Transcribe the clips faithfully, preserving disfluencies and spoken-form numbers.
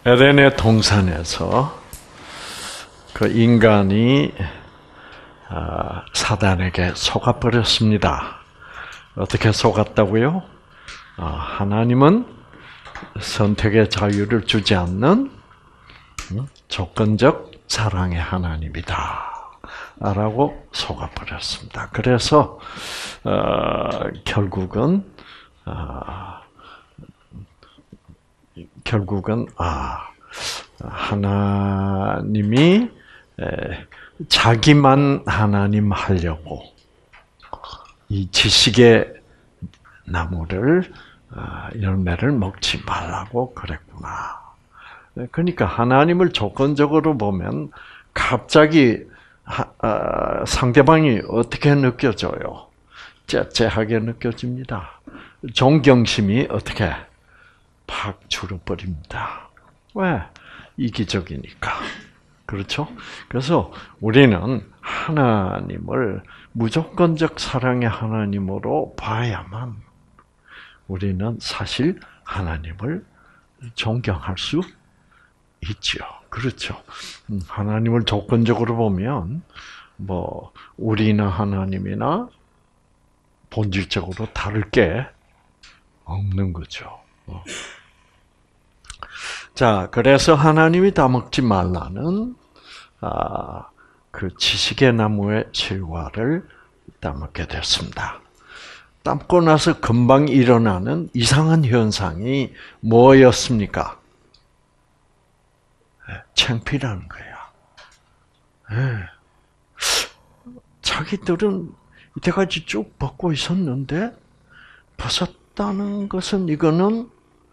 에덴의 동산에서 그 인간이 사단에게 속아버렸습니다. 어떻게 속았다고요? 하나님은 선택의 자유를 주지 않는 조건적 사랑의 하나님이다 라고 속아버렸습니다. 그래서 어, 결국은 어, 결국은 아 하나님이 에, 자기만 하나님 하려고 이 지식의 나무를 어, 열매를 먹지 말라고 그랬구나. 그러니까 하나님을 조건적으로 보면 갑자기 하, 어, 상대방이 어떻게 느껴져요? 째째하게 느껴집니다. 존경심이 어떻게 팍 줄어버립니다. 왜? 이기적이니까. 그렇죠? 그래서 우리는 하나님을 무조건적 사랑의 하나님으로 봐야만 우리는 사실 하나님을 존경할 수 있죠. 그렇죠. 하나님을 조건적으로 보면 뭐 우리나 하나님이나 본질적으로 다를 게 없는 거죠. 자, 그래서 하나님이 따먹지 말라는 아, 그 지식의 나무의 실과를 따먹게 됐습니다. 따먹고 나서 금방 일어나는 이상한 현상이 뭐였습니까? 창피라는 거야. 네. 자기들은 이때까지 쭉 벗고 있었는데 벗었다는 것은 이거는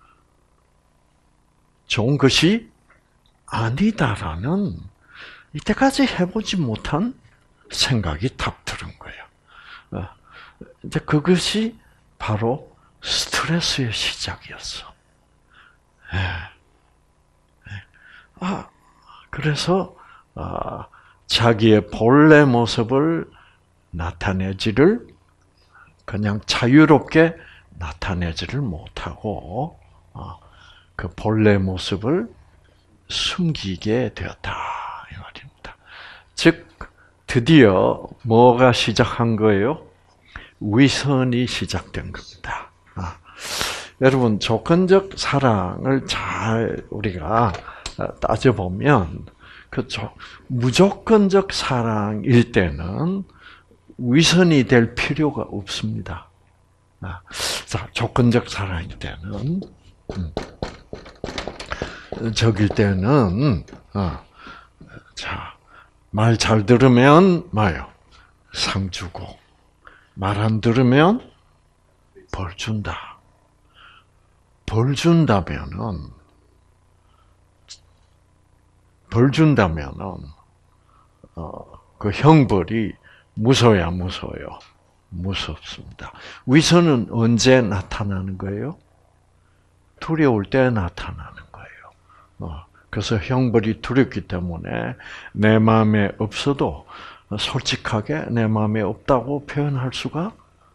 좋은 것이 아니다라는 이때까지 해보지 못한 생각이 탁 들은 거예요. 이제 그것이 바로 스트레스의 시작이었어. 아, 그래서 아, 자기의 본래 모습을 나타내지를 그냥 자유롭게 나타내지를 못하고 어, 그 본래 모습을 숨기게 되었다 이 말입니다. 즉 드디어 뭐가 시작한 거예요? 위선이 시작된 겁니다. 아, 여러분 조건적 사랑을 잘 우리가 따져보면 그렇죠. 무조건적 사랑일 때는 위선이 될 필요가 없습니다. 아, 자, 조건적 사랑일 때는 음, 적일 때는 어, 자, 말 잘 들으면 뭐요? 상 주고 말 안 들으면 벌 준다. 벌 준다면은 벌 준다면은 어, 그 형벌이 무서워야 무서워요. 무섭습니다. 위선은 언제 나타나는 거예요? 두려울 때 나타나는 거예요. 어, 그래서 형벌이 두렵기 때문에 내 마음에 없어도 솔직하게 내 마음에 없다고 표현할 수가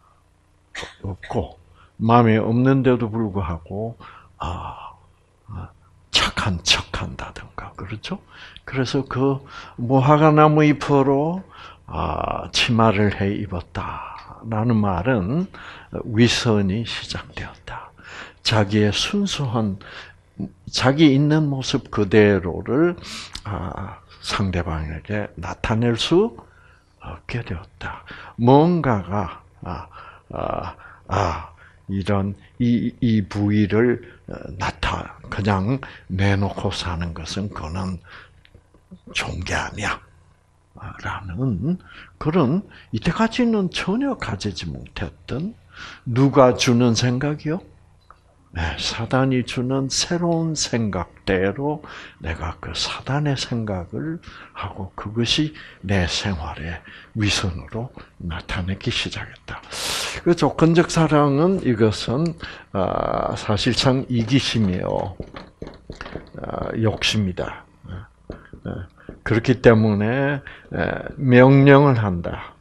없고 마음에 없는데도 불구하고 아, 착한 척한다든가 그렇죠? 그래서 그 무화과나무 잎으로 아, 치마를 해 입었다라는 말은 위선이 시작되었다. 자기의 순수한 자기 있는 모습 그대로를 아, 상대방에게 나타낼 수 없게 되었다. 뭔가가 아, 아, 아 이런 이, 이 부위를 나타 그냥 내놓고 사는 것은 그거는 좋은 게 아니야. 라는 그런 이때까지는 전혀 가지지 못했던 누가 주는 생각이요? 네, 사단이 주는 새로운 생각대로 내가 그 사단의 생각을 하고 그것이 내 생활의 위선으로 나타내기 시작했다. 그 조건적 사랑은 이것은 사실상 이기심이요, 욕심이다. 그렇기 때문에 명령을 한다.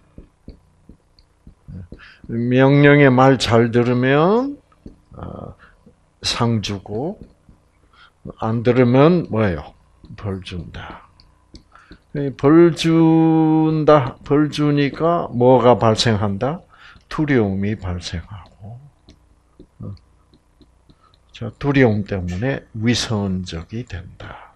명령의 말 잘 들으면 상 주고 안 들으면 뭐예요? 벌 준다. 벌 준다, 벌 주니까 뭐가 발생한다? 두려움이 발생하고, 저 두려움 때문에 위선적이 된다.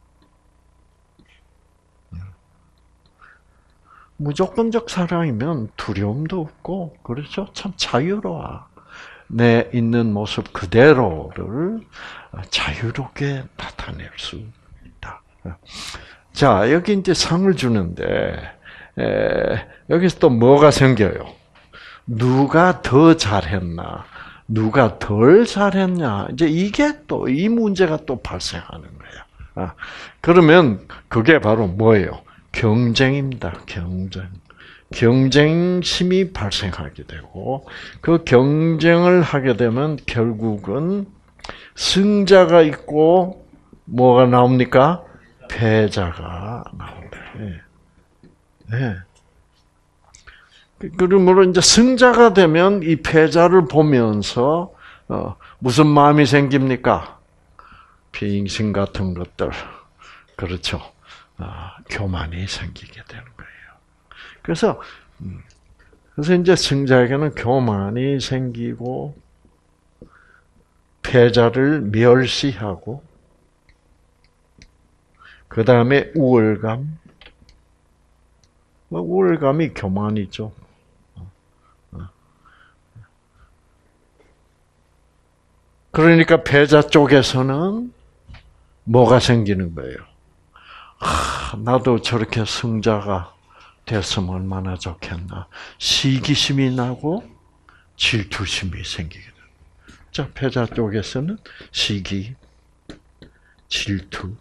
무조건적 사랑이면 두려움도 없고, 그렇죠? 참 자유로워. 내 있는 모습 그대로를 자유롭게 나타낼 수 있다. 자, 여기 이제 상을 주는데, 에, 여기서 또 뭐가 생겨요? 누가 더 잘했나? 누가 덜 잘했냐? 이제 이게 또, 이 문제가 또 발생하는 거야. 아, 그러면 그게 바로 뭐예요? 경쟁입니다. 경쟁. 경쟁심이 발생하게 되고, 그 경쟁을 하게 되면 결국은 승자가 있고, 뭐가 나옵니까? 패자가 나온다. 네. 네. 그러므로 이제 승자가 되면 이 패자를 보면서 어, 무슨 마음이 생깁니까? 비인심 같은 것들, 그렇죠. 어, 교만이 생기게 되는 거예요. 그래서 그래서 이제 승자에게는 교만이 생기고 패자를 멸시하고 그 다음에 우월감. 우월감이 교만이죠. 그러니까 패자 쪽에서는 뭐가 생기는 거예요? 아, 나도 저렇게 승자가 됐으면 얼마나 좋겠나. 시기심이 나고 질투심이 생기게 돼요. 자, 패자 쪽에서는 시기, 질투,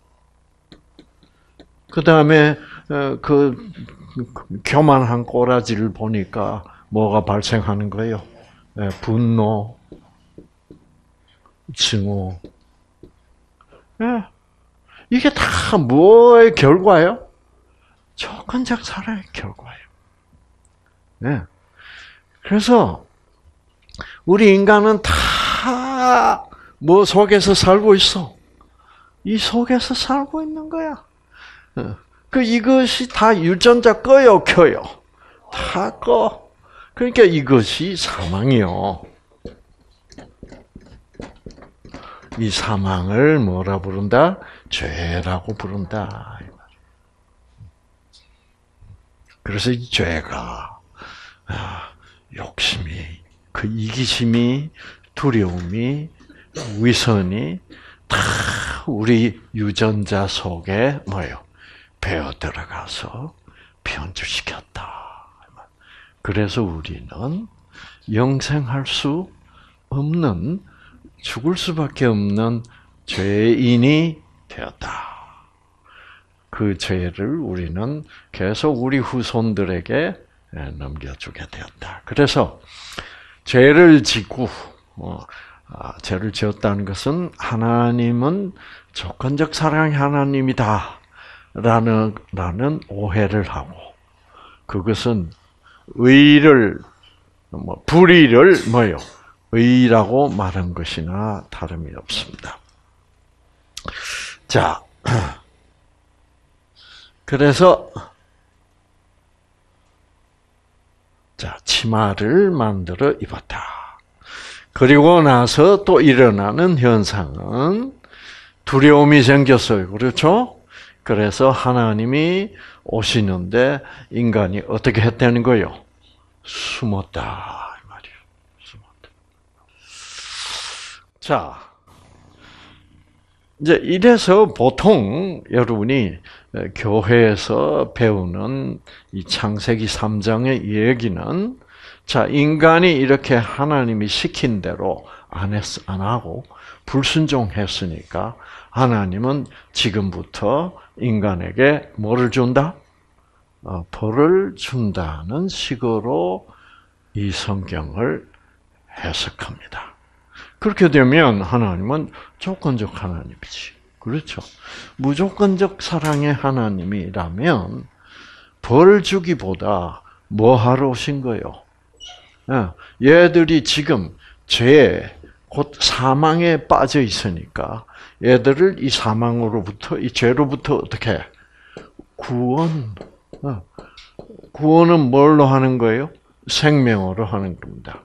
그 다음에 그 교만한 꼬라지를 보니까 뭐가 발생하는 거예요? 분노, 증오. 이게 다 뭐의 결과예요? 조건적 사랑의 결과예요. 네. 그래서 우리 인간은 다 뭐 속에서 살고 있어? 이 속에서 살고 있는 거야. 그 이것이 다 유전자 꺼요, 켜요? 다 꺼. 그러니까 이것이 사망이요. 이 사망을 뭐라 부른다? 죄라고 부른다. 그래서 이 죄가 욕심이, 그 이기심이, 두려움이, 위선이 다 우리 유전자 속에 뭐예요? 배어 들어가서 변주시켰다. 그래서 우리는 영생할 수 없는, 죽을 수밖에 없는 죄인이 되었다. 그 죄를 우리는 계속 우리 후손들에게 넘겨주게 되었다. 그래서 죄를 짓고 어, 아, 죄를 지었다는 것은 하나님은 조건적 사랑의 하나님이다 라는, 라는 오해를 하고, 그것은 의를, 뭐, 불의를 뭐요? 의라고 말한 것이나 다름이 없습니다. 자, 그래서, 자, 치마를 만들어 입었다. 그리고 나서 또 일어나는 현상은 두려움이 생겼어요. 그렇죠? 그래서 하나님이 오시는데 인간이 어떻게 했다는 거예요? 숨었다. 이 말이에요. 숨었다. 자, 이제 이래서 보통 여러분이 교회에서 배우는 이 창세기 삼 장의 얘기는, 자, 인간이 이렇게 하나님이 시킨 대로 안 했, 안 하고 불순종했으니까 하나님은 지금부터 인간에게 뭐를 준다? 어, 벌을 준다는 식으로 이 성경을 해석합니다. 그렇게 되면 하나님은 조건적 하나님이지. 그렇죠? 무조건적 사랑의 하나님이라면 벌 주기보다 뭐 하러 오신 거예요? 얘들이 지금 죄, 곧 사망에 빠져 있으니까 얘들을 이 사망으로부터, 이 죄로부터 어떻게 구원, 구원은 뭘로 하는 거예요? 생명으로 하는 겁니다.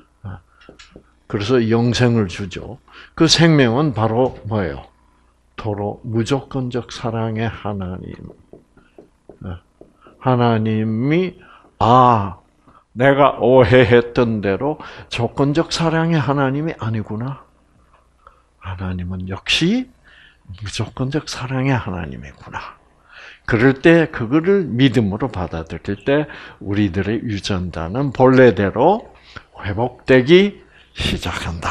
그래서 영생을 주죠. 그 생명은 바로 뭐예요? 도로 무조건적 사랑의 하나님. 하나님이 아, 내가 오해했던 대로 조건적 사랑의 하나님이 아니구나. 하나님은 역시 무조건적 사랑의 하나님이구나. 그럴 때 그거를 믿음으로 받아들일 때 우리들의 유전자는 본래대로 회복되기 시작한다.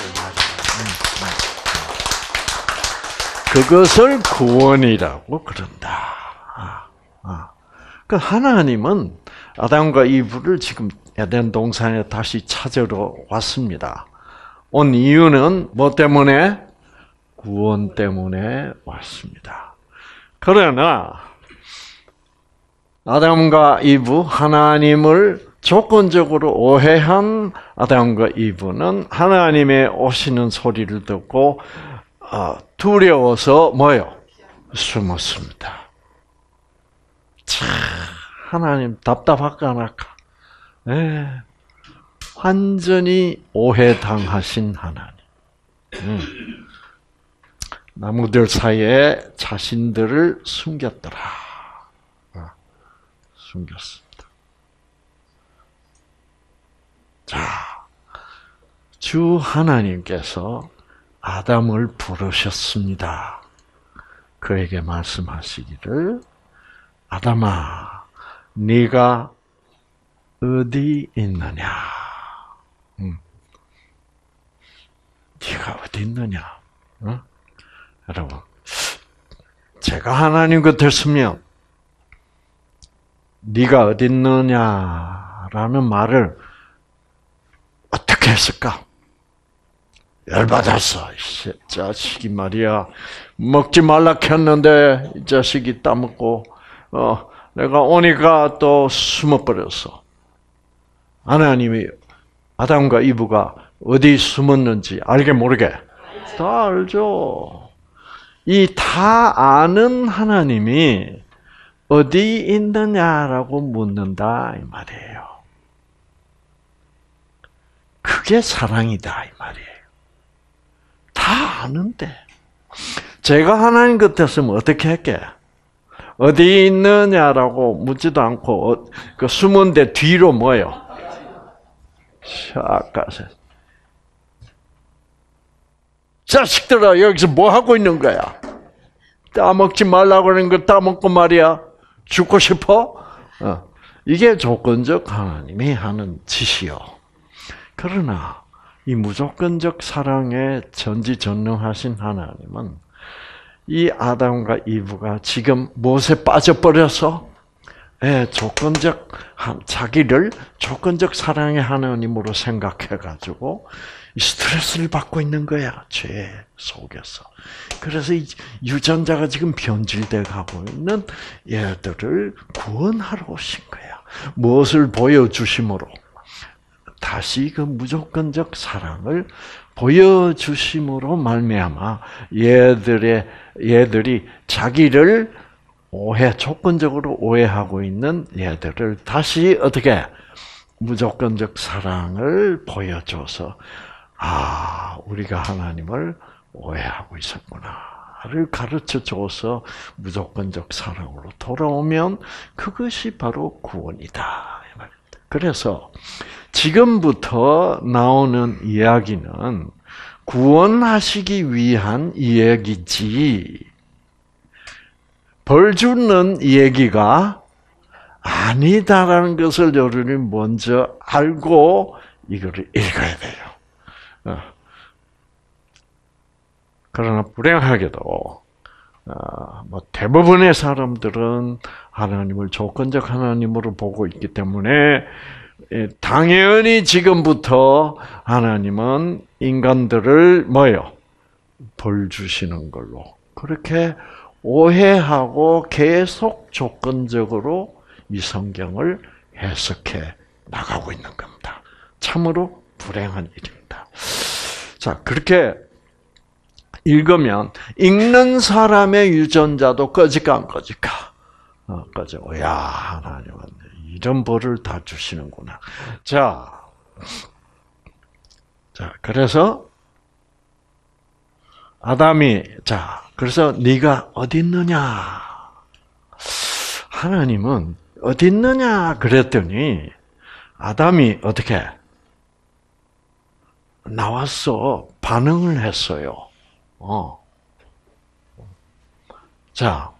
그것을 구원이라고 그런다. 그 하나님은 아담과 이브를 지금 에덴 동산에 다시 찾으러 왔습니다. 온 이유는 뭐 때문에? 구원 때문에 왔습니다. 그러나 아담과 이브, 하나님을 조건적으로 오해한 아담과 이브는 하나님의 오시는 소리를 듣고 두려워서 뭐요? 숨었습니다. 참, 하나님 답답할까 안 할까? 네. 완전히 오해당하신 하나님. 음. 나무들 사이에 자신들을 숨겼더라. 아, 숨겼습니다. 자, 주 하나님께서 아담을 부르셨습니다. 그에게 말씀하시기를 아담아, 네가 어디 있느냐? 음. 네가 어디 있느냐? 어? 여러분, 제가 하나님 같았으면 네가 어디 있느냐라는 말을 어떻게 했을까? 열받았어. 이 자식이 말이야. 먹지 말라 했는데 이 자식이 따먹고 어, 내가 오니까 또 숨어버렸어. 하나님이 아담과 이브가 어디 숨었는지 알게 모르게 다 알죠. 이 다 아는 하나님이 어디 있느냐라고 묻는다 이 말이에요. 그게 사랑이다 이 말이에요. 다 아는데 제가 하나님 같았으면 어떻게 할게? 어디 있느냐라고 묻지도 않고 그 숨은 데 뒤로 뭐요? 샥 가서 자식들아 여기서 뭐 하고 있는 거야? 따먹지 말라고 하는 거 따먹고 말이야. 죽고 싶어? 어. 이게 조건적 하나님이 하는 짓이요. 그러나 이 무조건적 사랑에 전지전능하신 하나님은 이 아담과 이브가 지금 무엇에 빠져버려서 예, 조건적 자기를 조건적 사랑의 하나님으로 생각해가지고 스트레스를 받고 있는 거야. 죄 속에서. 그래서 이 유전자가 지금 변질돼 가고 있는 얘들을 구원하러 오신 거야. 무엇을 보여주심으로? 다시 그 무조건적 사랑을 보여주심으로 말미암아 얘들의 얘들이 자기를 오해 조건적으로 오해하고 있는 얘들을 다시 어떻게 무조건적 사랑을 보여줘서 아 우리가 하나님을 오해하고 있었구나를 가르쳐줘서 무조건적 사랑으로 돌아오면 그것이 바로 구원이다. 그래서 지금부터 나오는 이야기는 구원하시기 위한 이야기지 벌 주는 얘기가 아니다라는 것을 여러분이 먼저 알고 이거를 읽어야 돼요. 그러나 불행하게도 뭐 대부분의 사람들은 하나님을 조건적 하나님으로 보고 있기 때문에 당연히 지금부터 하나님은 인간들을 뭐요? 벌 주시는 걸로 그렇게 오해하고 계속 조건적으로 이 성경을 해석해 나가고 있는 겁니다. 참으로 불행한 일입니다. 자, 그렇게 읽으면 읽는 사람의 유전자도 꺼질까 안 꺼질까? 어, 꺼져. 야, 하나님은 이런 벌을 다 주시는구나. 자, 자, 그래서 아담이 자, 그래서 네가 어디 있느냐? 하나님은 어디 있느냐 그랬더니 아담이 어떻게 나와서 반응을 했어요. 어. 자,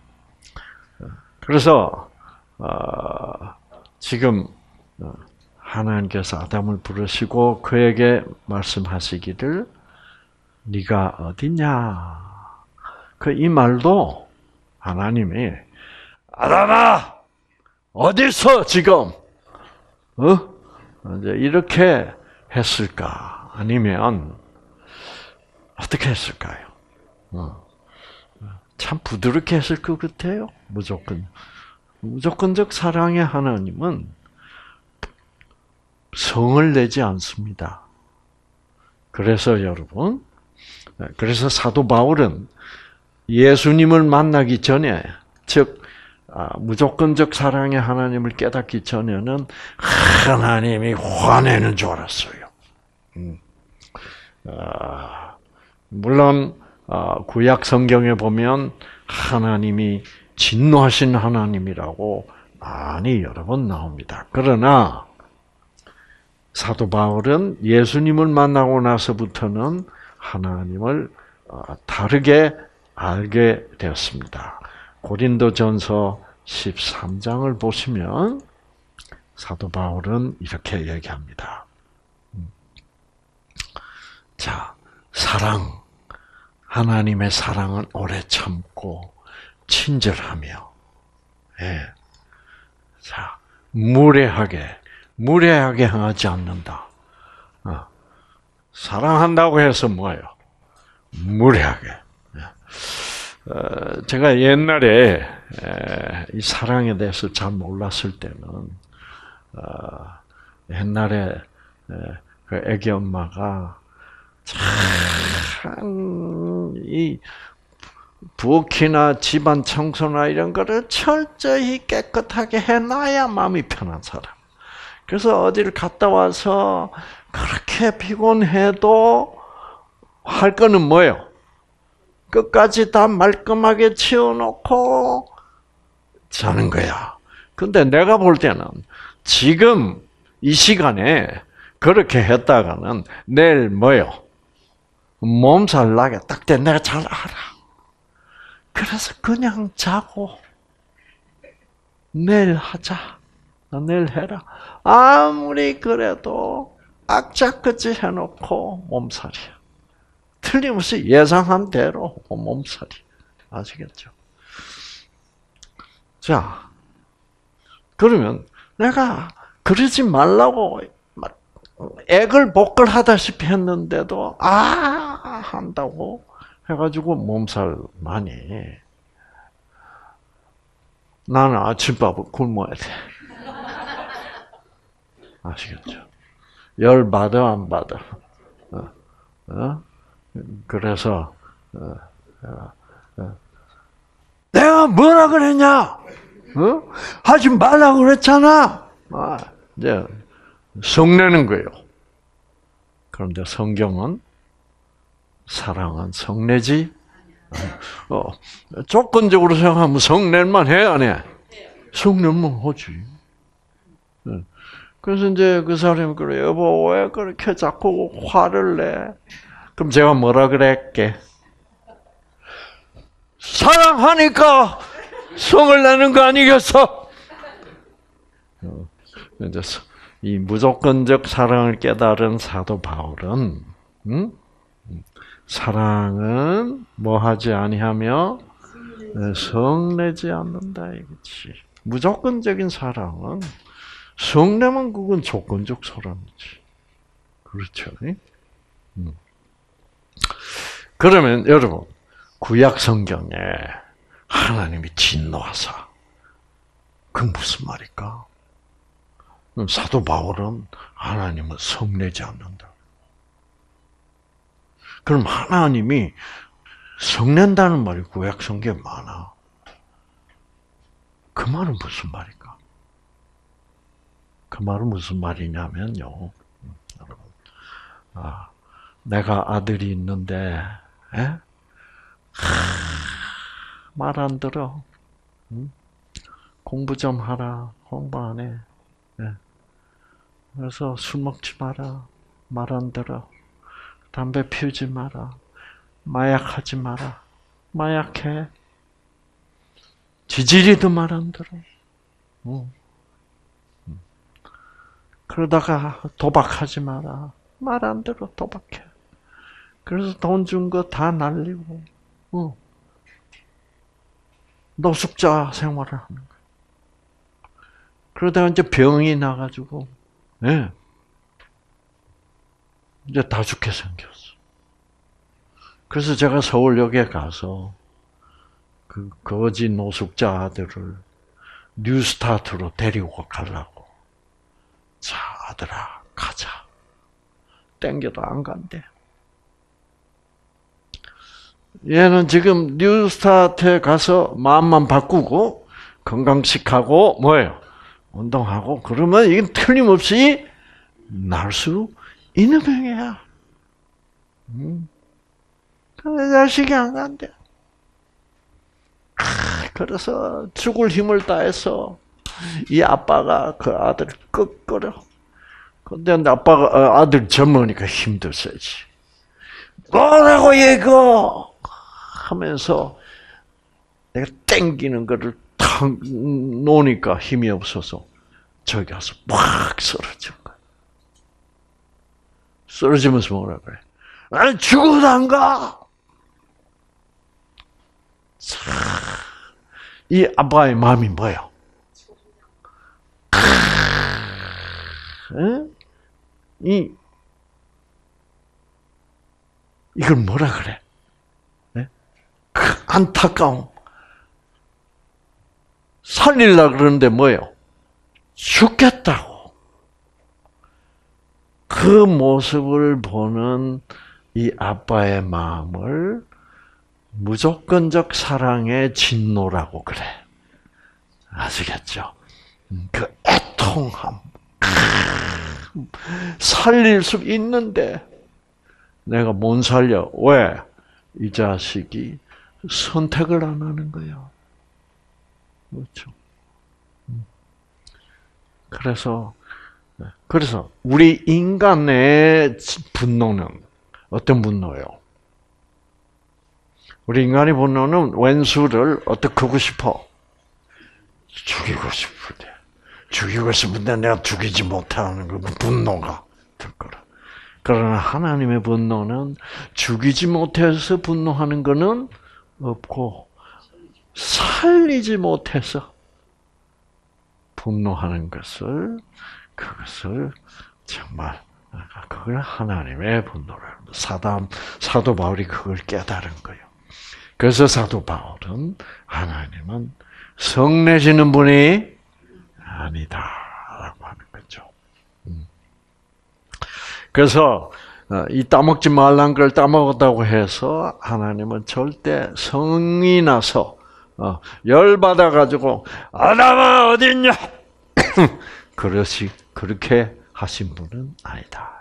그래서 어, 지금 하나님께서 아담을 부르시고 그에게 말씀하시기를 네가 어디냐? 그 이 말도 하나님이 아담아 어디 있어 지금? 어? 이제 이렇게 했을까? 아니면 어떻게 했을까요? 어. 참 부드럽게 했을 것 같아요. 무조건 무조건적 사랑의 하나님은 성을 내지 않습니다. 그래서 여러분, 그래서 사도 바울은 예수님을 만나기 전에, 즉 무조건적 사랑의 하나님을 깨닫기 전에는 하나님이 화내는 줄 알았어요. 음. 아, 물론 구약 성경에 보면 하나님이 진노하신 하나님이라고 많이 여러 번 나옵니다. 그러나 사도 바울은 예수님을 만나고 나서부터는 하나님을 다르게 알게 되었습니다. 고린도전서 십삼 장을 보시면 사도 바울은 이렇게 얘기합니다. 자, 사랑, 하나님의 사랑은 오래 참고 친절하며, 예. 자, 무례하게, 무례하게 행하지 않는다. 어. 사랑한다고 해서 뭐예요? 무례하게. 어, 제가 옛날에 에, 이 사랑에 대해서 잘 몰랐을 때는 어, 옛날에 에, 그 애기 엄마가 참 이 부엌이나 집안 청소나 이런 거를 철저히 깨끗하게 해놔야 마음이 편한 사람. 그래서 어디를 갔다 와서 그렇게 피곤해도 할 거는 뭐예요? 끝까지 다 말끔하게 치워놓고 자는 거야. 근데 내가 볼 때는 지금 이 시간에 그렇게 했다가는 내일 뭐예요? 몸살 나게 딱 돼. 내가 잘 알아. 그래서 그냥 자고 내일 하자. 내일 해라. 아무리 그래도 악착같이 해놓고 몸살이야. 틀림없이 예상한 대로 몸살이. 아시겠죠? 자, 그러면 내가 그러지 말라고 액을 복걸하다시피 했는데도 아 한다고 해가지고 몸살 많이. 나는 아침밥을 굶어야 돼. 아시겠죠? 열 받아 안 받아. 어? 어? 그래서 어, 어, 어. 내가 뭐라 그랬냐? 어? 하지 말라고 그랬잖아. 아, 이제 성내는 거예요. 그런데 성경은 사랑은 성내지. 어, 조건적으로 생각하면 성낼만 해, 안 해? 성내면 하지. 그래서 이제 그 사람이 그래, 여보 왜 그렇게 자꾸 화를 내? 그럼 제가 뭐라 그랬게? 사랑하니까 성을 내는 거 아니겠어? 이제 이 무조건적 사랑을 깨달은 사도 바울은 음? 사랑은 뭐 하지 아니하며 성내지 않는다 이거지. 무조건적인 사랑은 성내면 그건 조건적 사랑이지. 그렇죠? 음. 그러면 여러분 구약 성경에 하나님이 진노하사 그 무슨 말일까? 사도 바울은 하나님은 성내지 않는다. 그럼 하나님이 성낸다는 말이 구약 성경에 많아. 그 말은 무슨 말일까? 그 말은 무슨 말이냐면요. 여러분, 아, 내가 아들이 있는데, 말 안 들어. 응? 공부 좀 하라. 공부 안 해. 네. 그래서 술 먹지 마라. 말 안 들어. 담배 피우지 마라. 마약하지 마라. 마약해. 지질이도 말 안 들어. 응. 그러다가 도박하지 마라. 말 안 들어. 도박해. 그래서 돈 준 거 다 날리고, 응. 노숙자 생활을 하는 거야. 그러다가 이제 병이 나가지고, 예. 네. 이제 다 죽게 생겼어. 그래서 제가 서울역에 가서 그 거지 노숙자 아들을 뉴스타트로 데리고 가려고. 자, 아들아, 가자. 땡겨도 안 간대. 얘는 지금 뉴스타트에 가서 마음만 바꾸고 건강식하고 뭐예요? 운동하고 그러면 이건 틀림없이 날 수 있는 병이야. 음. 근데 자식이 안 간대. 그래서 죽을 힘을 다해서 이 아빠가 그 아들을 끄끄려. 근데 아빠가 아들 젊으니까 힘도 세지. 뭐라고 얘거 하면서 내가 땡기는 거를 탁 놓으니까 힘이 없어서 저기 가서 팍 쓰러진 거야. 쓰러지면서 뭐라 그래? 난 죽어도 안 가. 이 아빠의 마음이 뭐예요? 이 이걸 뭐라 그래? 네? 그 안타까움. 살리려고 그러는데 뭐예요? 죽겠다고. 그 모습을 보는 이 아빠의 마음을 무조건적 사랑의 진노라고 그래. 아시겠죠? 그 애통함. 살릴 수 있는데 내가 못 살려. 왜? 이 자식이 선택을 안 하는 거야. 그렇죠. 그래서, 그래서 우리 인간의 분노는 어떤 분노예요? 우리 인간의 분노는 왼수를 어떻게 하고 싶어? 죽이고 싶은데. 죽이고 싶은데 내가 죽이지 못하는 그 분노가 들 거라. 그러나 하나님의 분노는 죽이지 못해서 분노하는 것은 없고 살리지 못해서 분노하는 것을 그것을 정말 그걸 하나님의 분노라는 사담 사도 바울이 그걸 깨달은 거예요. 그래서 사도 바울은 하나님은 성내시는 분이 아니다라고 하는 거죠. 그래서 이 따먹지 말란 걸 따먹었다고 해서 하나님은 절대 성이 나서 열받아 가지고 아담아 어디 있냐? 그렇지 그렇게 하신 분은 아니다.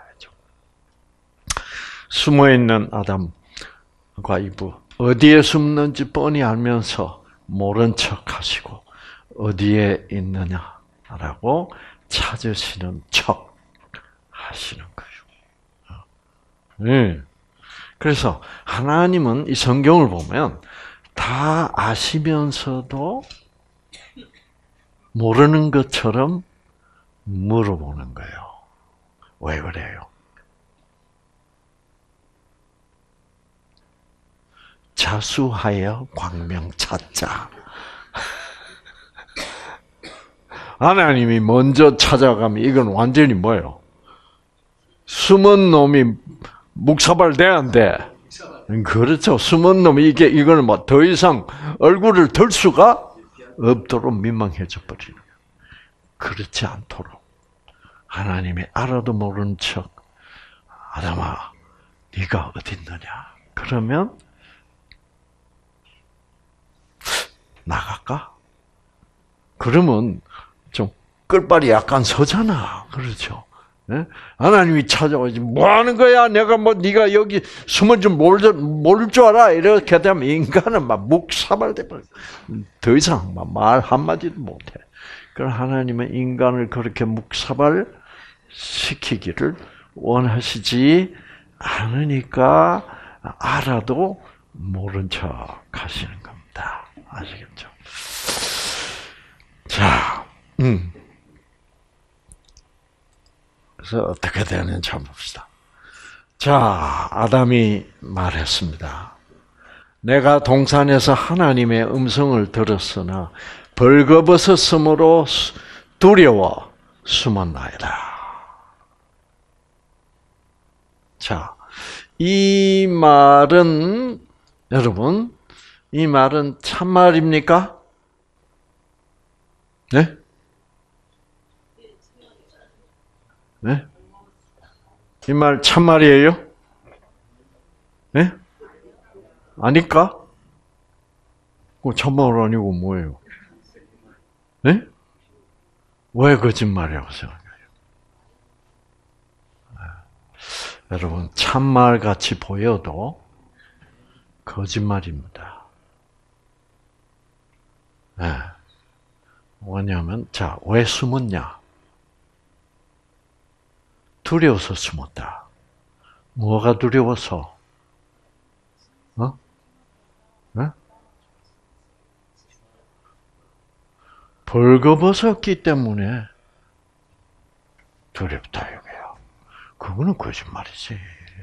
숨어 있는 아담과 이브 어디에 숨는지 뻔히 알면서 모른 척 하시고 어디에 있느냐라고 찾으시는 척 하시는 거예요. 네. 그래서 하나님은 이 성경을 보면 다 아시면서도 모르는 것처럼 물어보는 거예요. 왜 그래요? 자수하여 광명 찾자. 하나님이 먼저 찾아가면 이건 완전히 뭐예요? 숨은 놈이 묵사발 돼야 안 돼? 그렇죠. 숨은 놈이 이게 이거는 뭐 더 이상 얼굴을 들 수가 없도록 민망해져 버리는 거예요. 그렇지 않도록 하나님이 알아도 모르는 척 아담아 네가 어디 있느냐? 그러면 나갈까? 그러면 좀 끌발이 약간 서잖아. 그렇죠? 네? 하나님이 찾아오지 뭐 하는 거야? 내가 뭐 네가 여기 숨은 줄 모를 줄 알아? 이렇게 되면 인간은 막 묵사발돼 버려. 더 이상 말 한마디도 못해. 그럼 하나님은 인간을 그렇게 묵사발 시키기를 원하시지 않으니까 알아도 모른 척 하시는 겁니다. 아시겠죠? 자, 음. 그래서 어떻게 되는지 한번 봅시다. 자, 아담이 말했습니다. 내가 동산에서 하나님의 음성을 들었으나 벌거벗었으므로 두려워 숨었나이다. 자, 이 말은 여러분, 이 말은 참말입니까? 네? 네? 이 말 참말이에요? 네? 아닐까? 그 참말 아니고 뭐예요? 네? 왜 거짓말이라고 생각해요? 여러분, 참말 같이 보여도 거짓말입니다. 네. 뭐냐면, 자, 왜 숨었냐? 두려워서 숨었다. 뭐가 두려워서? 어? 네? 벌거벗었기 때문에 두렵다, 이거야. 그거는 거짓말이지.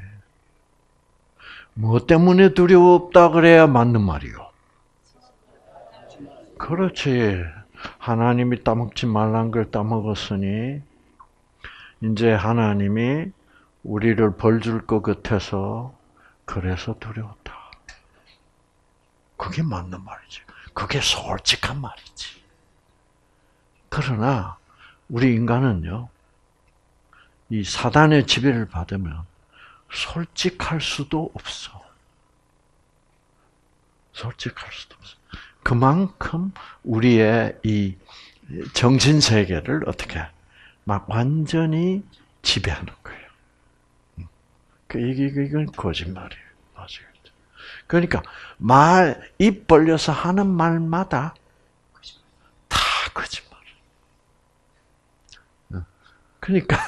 뭐 때문에 두렵다 그래야 맞는 말이요. 그렇지. 하나님이 따먹지 말란 걸 따먹었으니 이제 하나님이 우리를 벌 줄 것 같아서 그래서 두려웠다. 그게 맞는 말이지. 그게 솔직한 말이지. 그러나 우리 인간은요, 이 사단의 지배를 받으면 솔직할 수도 없어. 솔직할 수도 없어. 그만큼 우리의 이 정신 세계를 어떻게 막 완전히 지배하는 거예요. 그 이게 이건 거짓말이에요. 아시겠죠? 그러니까 말 입 벌려서 하는 말마다 다 거짓말. 그러니까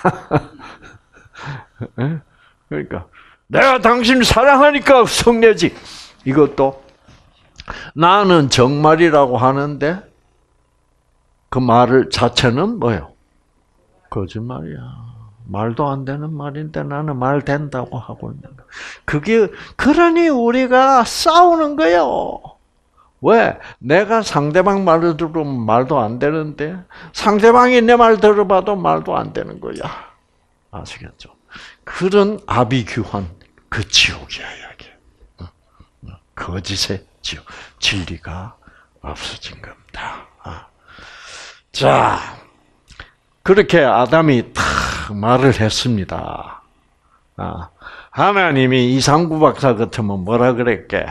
그러니까 내가 당신을 사랑하니까 성내지. 이것도 나는 정말이라고 하는데 그 말을 자체는 뭐예요? 거짓말이야. 말도 안 되는 말인데 나는 말 된다고 하고 있는 거. 그게 그러니 우리가 싸우는 거예요. 왜? 내가 상대방 말을 들으면 말도 안 되는데 상대방이 내 말 들어봐도 말도 안 되는 거야. 아시겠죠? 그런 아비규환, 그 지옥이야, 여기. 거짓의 지옥. 진리가 없어진 겁니다. 자, 그렇게 아담이 탁 말을 했습니다. 하나님이 이상구 박사 같으면 뭐라 그랬게?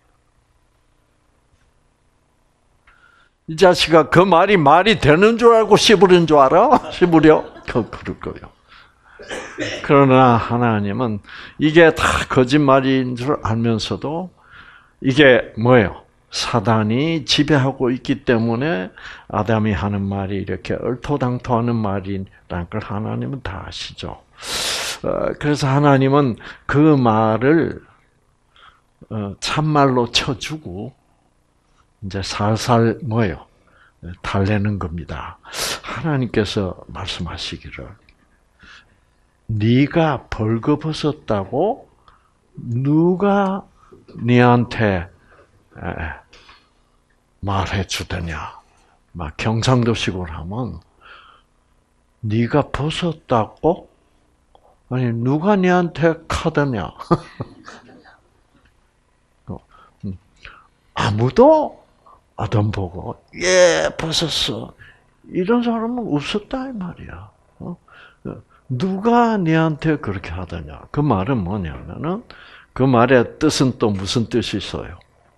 이 자식아, 그 말이 말이 되는 줄 알고 씹으려는 줄 알아? 씹으려? 그럴 거예요. 그러나 하나님은 이게 다 거짓말인 줄 알면서도 이게 뭐예요? 사단이 지배하고 있기 때문에 아담이 하는 말이 이렇게 얼토당토하는 말이라는 걸 하나님은 다 아시죠. 그래서 하나님은 그 말을 참말로 쳐주고 이제 살살 뭐예요? 달래는 겁니다. 하나님께서 말씀하시기를 네가 벌거벗었다고 누가 네한테 말해 주더냐? 막 경상도식으로 하면 네가 벗었다고? 아니 누가 네한테 카더냐? 아무도 아담 보고 예 벗었어 이런 사람은 없었다 이 말이야. 누가 네한테 그렇게 하더냐? 그 말은 뭐냐면은 그 말의 뜻은 또 무슨 뜻이 있어요?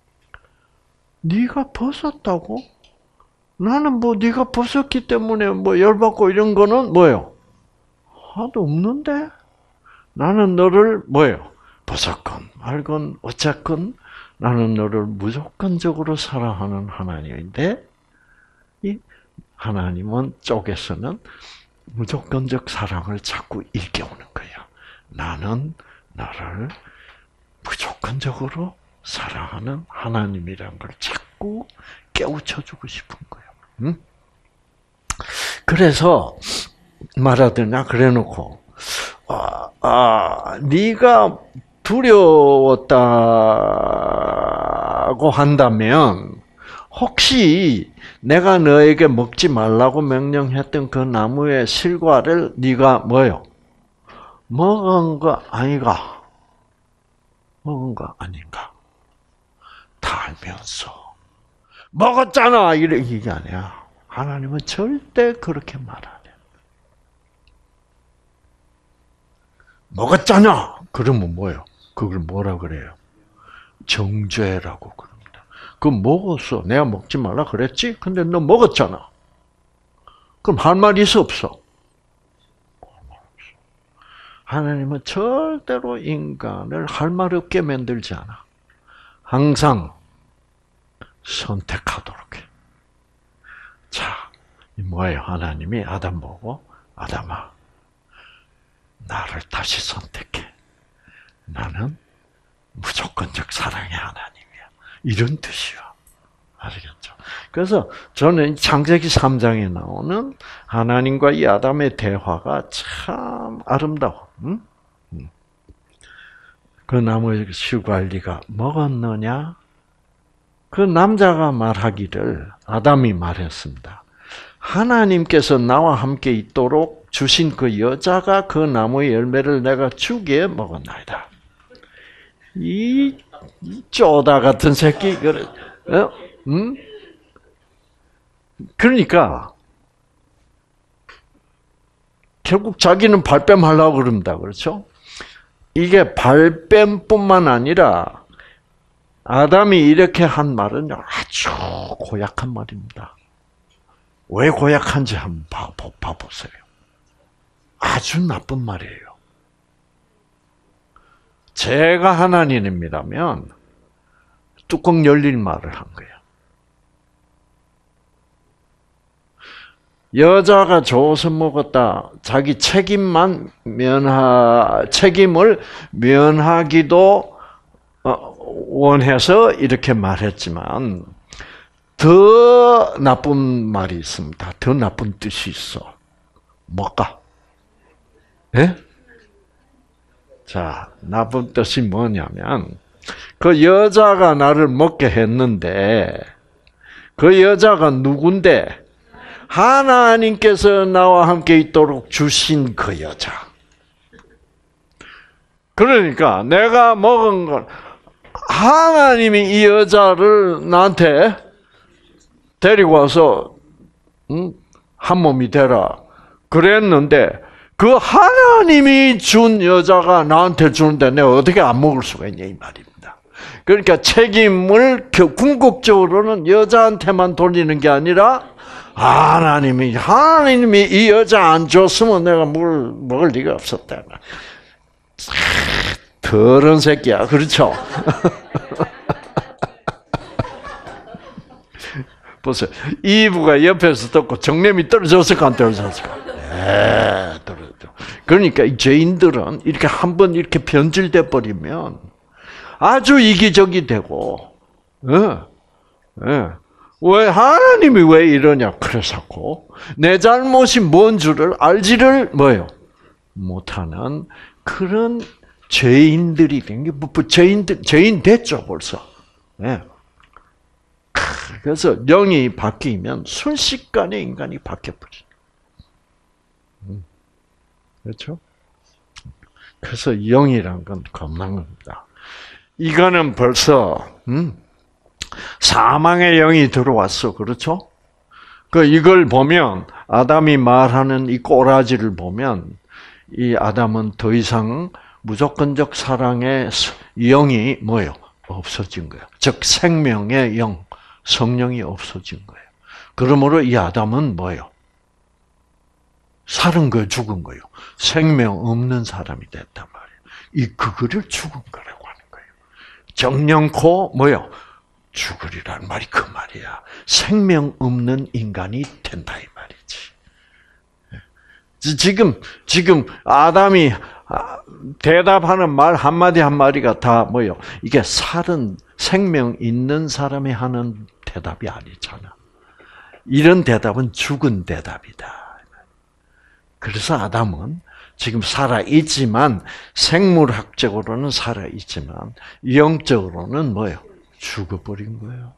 네가 벗었다고? 나는 뭐 네가 벗었기 때문에 뭐 열받고 이런 거는 뭐예요? 하나도 없는데? 나는 너를 뭐예요? 벗었건 말건 어쨌건 나는 너를 무조건적으로 사랑하는 하나님인데 이 하나님은 쪽에서는 무조건적 사랑을 자꾸 일깨우는 거야. 나는 나를 무조건적으로 사랑하는 하나님이라는 걸 자꾸 깨우쳐주고 싶은 거예요. 응? 그래서 말하더냐 그래놓고 아, 아, 네가 두려웠다고 한다면 혹시 내가 너에게 먹지 말라고 명령했던 그 나무의 실과를 네가 뭐요? 먹은 거 아니가? 먹은 거 아닌가? 다 알면서 먹었잖아 이래 이게 아니야. 하나님은 절대 그렇게 말 안 해. 먹었잖아. 그러면 뭐예요? 그걸 뭐라 그래요? 정죄라고 그럽니다. 그럼 먹었어. 내가 먹지 말라 그랬지? 근데 너 먹었잖아. 그럼 할 말이 있어 없어? 하나님은 절대로 인간을 할 말 없게 만들지 않아. 항상 선택하도록 해. 자, 뭐예요? 하나님이 아담 보고 아담아, 나를 다시 선택해. 나는 무조건적 사랑의 하나님이야. 이런 뜻이야. 알겠죠? 그래서 저는 창세기 삼 장에 나오는 하나님과 이 아담의 대화가 참 아름다워. 응? 그 나무의 실과를 네가 먹었느냐? 그 남자가 말하기를 아담이 말했습니다. 하나님께서 나와 함께 있도록 주신 그 여자가 그 나무의 열매를 내가 주기에 먹었나이다. 이, 이 쪼다 같은 새끼, 그래, 어? 음? 그러니까 결국 자기는 발뺌하려고 그럽니다. 그렇죠? 이게 발뺌뿐만 아니라 아담이 이렇게 한 말은 아주 고약한 말입니다. 왜 고약한지 한번 봐보세요. 아주 나쁜 말이에요. 제가 하나님이라면 뚜껑 열릴 말을 한 거예요. 여자가 줘서 먹었다. 자기 책임만 면하, 책임을 면하기도 원해서 이렇게 말했지만, 더 나쁜 말이 있습니다. 더 나쁜 뜻이 있어. 뭘까? 예? 자, 나쁜 뜻이 뭐냐면, 그 여자가 나를 먹게 했는데, 그 여자가 누군데? 하나님께서 나와 함께 있도록 주신 그 여자. 그러니까 내가 먹은 건 하나님이 이 여자를 나한테 데리고 와서 응? 한 몸이 되라 그랬는데 그 하나님이 준 여자가 나한테 주는데 내가 어떻게 안 먹을 수가 있냐 이 말입니다. 그러니까 책임을 궁극적으로는 여자한테만 돌리는 게 아니라 하나님이 하나님이 이 여자 안 줬으면 내가 먹을 먹을 리가 없었다. 더러운 새끼야, 그렇죠? 보세요. 이브가 옆에서 듣고 정냄이 떨어졌을까 안 떨어졌을까? 에, 떨어져. 그러니까 이 죄인들은 이렇게 한번 이렇게 변질돼 버리면 아주 이기적이 되고, 예, 예. 왜 하나님이 왜 이러냐? 그래서고 내 잘못이 뭔 줄을 알지를 뭐요? 못하는 그런 죄인들이 된 게 뭐 죄인들 죄인 됐죠 벌써. 네. 그래서 영이 바뀌면 순식간에 인간이 바뀌어버려. 그렇죠? 그래서 영이란 건 겁난 겁니다. 이거는 벌써 음. 사망의 영이 들어왔어. 그렇죠? 그 이걸 보면 아담이 말하는 이 꼬라지를 보면 이 아담은 더 이상 무조건적 사랑의 영이 뭐예요? 없어진 거예요. 즉 생명의 영, 성령이 없어진 거예요. 그러므로 이 아담은 뭐예요? 살은 거예요, 죽은 거예요. 생명 없는 사람이 됐단 말이에요. 이 그거를 죽은 거라고 하는 거예요. 정령코 뭐예요? 죽으리라는 말이 그 말이야. 생명 없는 인간이 된다 이 말이지. 지금 지금 아담이 대답하는 말 한마디 한마디가 다 뭐예요? 이게 살은 생명 있는 사람이 하는 대답이 아니잖아. 이런 대답은 죽은 대답이다. 그래서 아담은 지금 살아있지만 생물학적으로는 살아있지만 영적으로는 뭐예요? 죽어버린 거예요.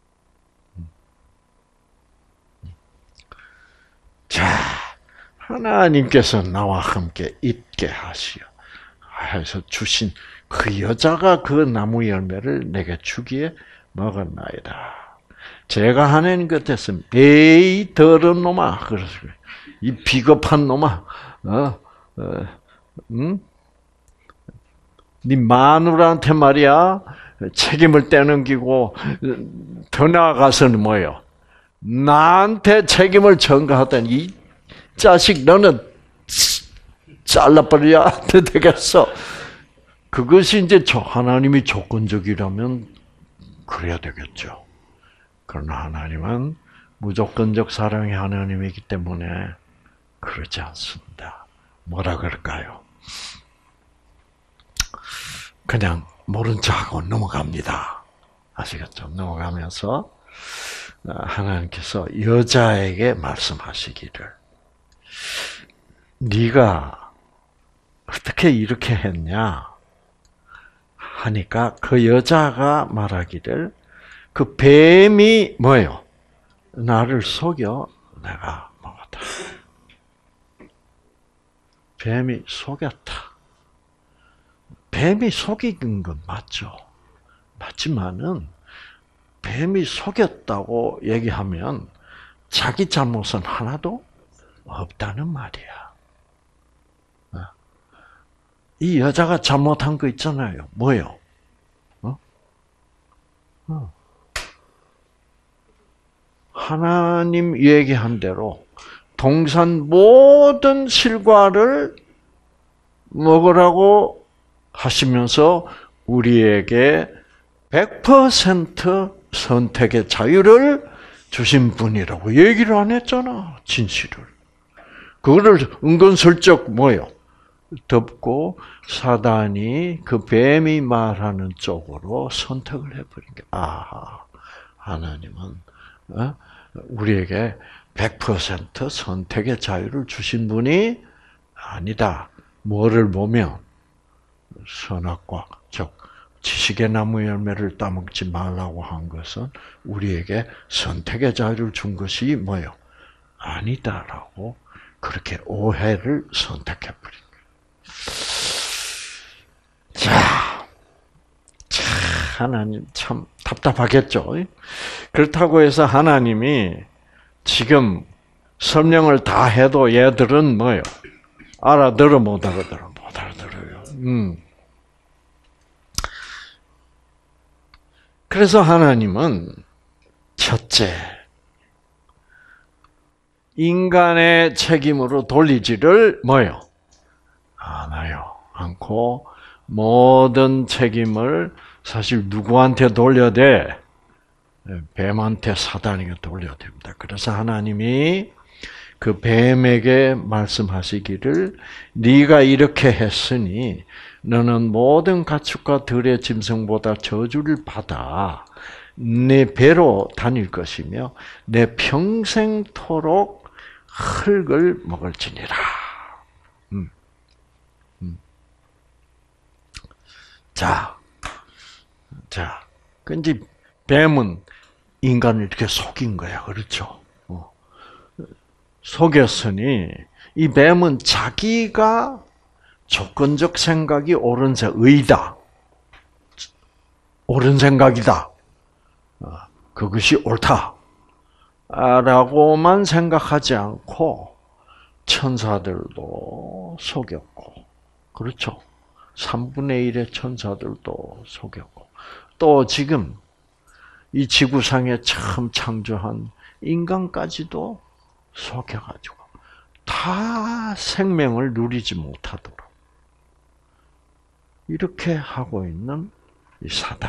자, 하나님께서 나와 함께 있게 하시어 해서 주신 그 여자가 그 나무 열매를 내게 주기에 먹었나이다. 제가 하나님 곁에서 에이 더러운 놈아, 그래서 이 비겁한 놈아, 어, 어, 응? 네 마누라한테 말이야 책임을 떼넘기고 더 나아가서는 뭐예요? 나한테 책임을 전가하던 이 자식 너는 잘라버려야 되겠어. 그것이 이제 하나님이 조건적이라면 그래야 되겠죠. 그러나 하나님은 무조건적 사랑의 하나님이기 때문에 그러지 않습니다. 뭐라 그럴까요? 그냥 모른 척하고 넘어갑니다. 아시겠죠? 넘어가면서 하나님께서 여자에게 말씀하시기를 네가 어떻게 이렇게 했냐 하니까 그 여자가 말하기를 그 뱀이 뭐예요? 나를 속여 내가 먹었다. 뱀이 속였다. 뱀이 속인 건 맞죠. 맞지만은 뱀이 속였다고 얘기하면 자기 잘못은 하나도 없다는 말이야. 이 여자가 잘못한 거 있잖아요. 뭐예요? 어? 어. 하나님 얘기한 대로 동산 모든 실과를 먹으라고 하시면서 우리에게 백 퍼센트 선택의 자유를 주신 분이라고 얘기를 안 했잖아. 진실을. 그거를 은근슬쩍 뭐예요? 덮고 사단이 그 뱀이 말하는 쪽으로 선택을 해버린 게 아, 하나님은 어? 우리에게 백 퍼센트 선택의 자유를 주신 분이 아니다. 뭐를 보면 선악과 즉 지식의 나무 열매를 따먹지 말라고 한 것은 우리에게 선택의 자유를 준 것이 뭐예요? 아니다라고 그렇게 오해를 선택해버린 거예요. 자, 자, 하나님 참 답답하겠죠? 그렇다고 해서 하나님이 지금 설명을 다 해도 얘들은 뭐예요? 알아들어 못 알아들어 못 알아들어요. 음. 그래서 하나님은 첫째, 인간의 책임으로 돌리지를 뭐요? 않아요. 않고 모든 책임을 사실 누구한테 돌려야 돼? 뱀한테 사단에게 돌려야 됩니다. 그래서 하나님이 그 뱀에게 말씀하시기를 네가 이렇게 했으니 너는 모든 가축과 들의 짐승보다 저주를 받아 내 배로 다닐 것이며 내 평생토록 흙을 먹을지니라. 음. 음. 자, 자, 근데 뱀은 인간을 이렇게 속인 거야, 그렇죠? 어. 속였으니 이 뱀은 자기가 조건적 생각이 옳은 생, 의다. 옳은 생각이다. 그것이 옳다. 라고만 생각하지 않고 천사들도 천사들도 속였고, 그렇죠? 삼분의 일의 천사들도 속였고, 또 지금 이 지구상에 처음 창조한 인간까지도 속여가지고 다 생명을 누리지 못하도록 이렇게 하고 있는 이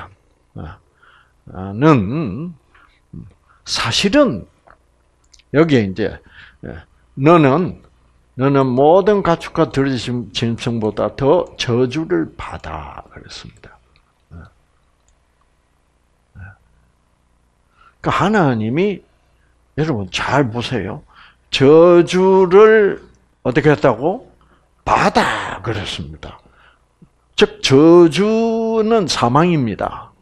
사단은 사실은 여기에 이제 너는 너는 모든 가축과 들의 짐승보다 더 저주를 받아 그랬습니다. 그러니까 하나님이 여러분 잘 보세요. 저주를 어떻게 했다고? 받아 그랬습니다. 즉 저주는 사망입니다.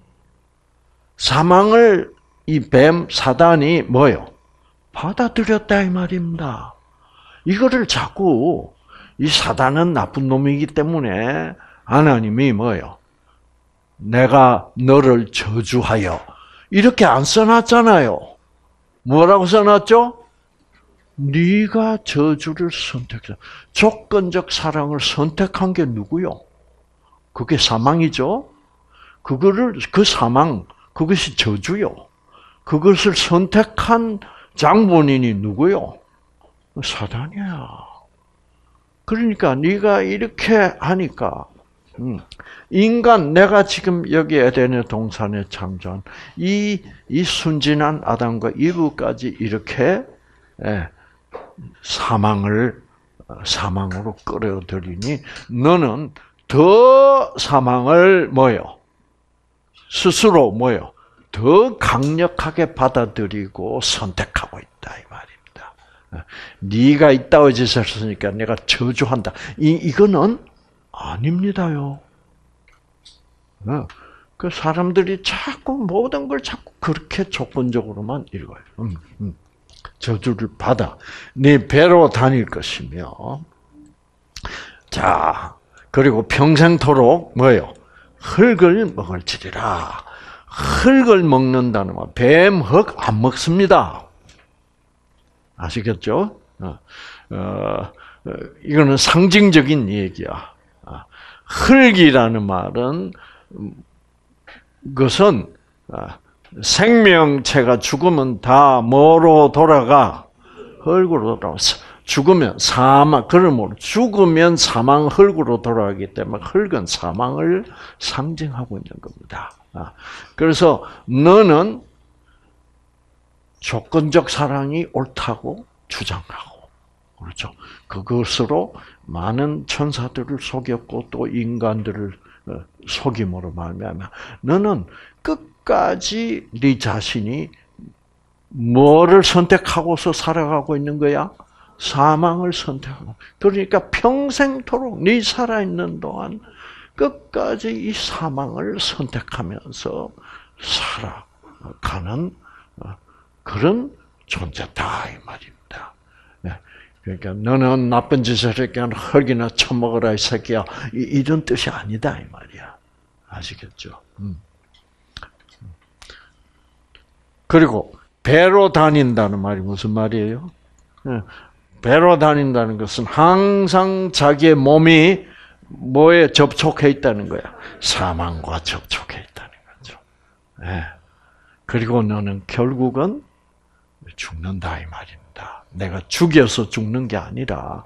사망을 이 뱀 사단이 뭐요? 받아들였다 이 말입니다. 이거를 자꾸 이 사단은 나쁜 놈이기 때문에 하나님이 뭐요? 내가 너를 저주하여 이렇게 안 써놨잖아요. 뭐라고 써놨죠? 네가 저주를 선택해. 조건적 사랑을 선택한 게 누구요? 그게 사망이죠. 그거를 그 사망 그것이 저주요. 그것을 선택한 장본인이 누구요? 사단이야. 그러니까 네가 이렇게 하니까 인간 내가 지금 여기 에덴의 동산에 창조한 이, 이 순진한 아담과 이브까지 이렇게 사망을 사망으로 끌어들이니 너는 더 사망을 뭐요? 스스로 뭐요? 더 강력하게 받아들이고 선택하고 있다 이 말입니다. 네가 이따위 짓을 했으니까 내가 저주한다. 이 이거는 아닙니다요. 그 사람들이 자꾸 모든 걸 자꾸 그렇게 조건적으로만 읽어요. 음, 음. 저주를 받아 네 배로 다닐 것이며, 자 그리고 평생토록 뭐예요? 흙을 먹을지리라. 흙을 먹는다는 말, 뱀, 흙 안 먹습니다. 아시겠죠? 어, 어, 이거는 상징적인 얘기야. 흙이라는 말은 그것은 생명체가 죽으면 다 뭐로 돌아가? 흙으로 돌아가. 죽으면 사망, 그러므로 죽으면 사망 흙으로 돌아가기 때문에 흙은 사망을 상징하고 있는 겁니다. 그래서 너는 조건적 사랑이 옳다고 주장하고, 그렇죠? 그것으로 많은 천사들을 속였고 또 인간들을 속임으로 말미암아 너는 끝까지 네 자신이 뭐를 선택하고서 살아가고 있는 거야? 사망을 선택하고. 그러니까 평생토록 네 살아있는 동안 끝까지 이 사망을 선택하면서 살아가는 그런 존재다 이 말입니다. 그러니까 너는 나쁜 짓을 했으니까 흙이나 처먹어라 이 새끼야. 이런 뜻이 아니다 이 말이야. 아시겠죠? 그리고 배로 다닌다는 말이 무슨 말이에요? 배로 다닌다는 것은 항상 자기의 몸이 뭐에 접촉해 있다는 거야? 사망과 접촉해 있다는 거죠. 네. 그리고 너는 결국은 죽는다 이 말입니다. 내가 죽여서 죽는 게 아니라.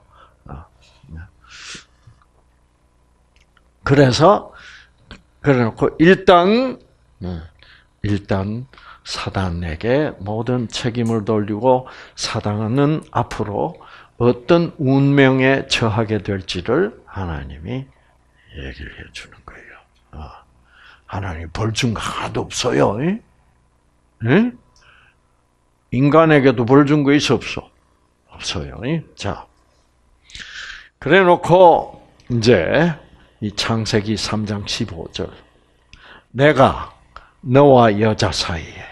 그래서 그래놓고 일단 일단 사단에게 모든 책임을 돌리고 사단은 앞으로 어떤 운명에 처하게 될지를 하나님이 얘기를 해주는 거예요. 하나님 벌 준 거 하나도 없어요. 응? 인간에게도 벌 준 거 있어 없어? 없어요. 자, 그래놓고 이제 이 창세기 삼 장 십오 절 내가 너와 여자 사이에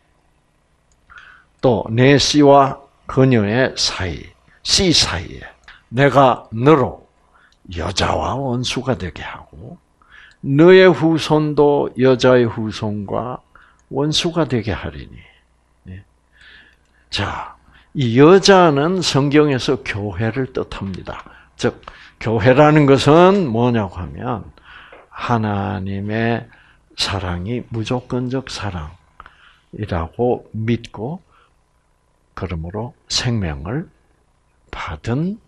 또 내 씨와 그녀의 사이, 씨 사이에 내가 너로 여자와 원수가 되게 하고 너의 후손도 여자의 후손과 원수가 되게 하리니. 자, 이 여자는 성경에서 교회를 뜻합니다. 즉 교회라는 것은 뭐냐고 하면 하나님의 사랑이 무조건적 사랑이라고 믿고 그러므로 생명을 받은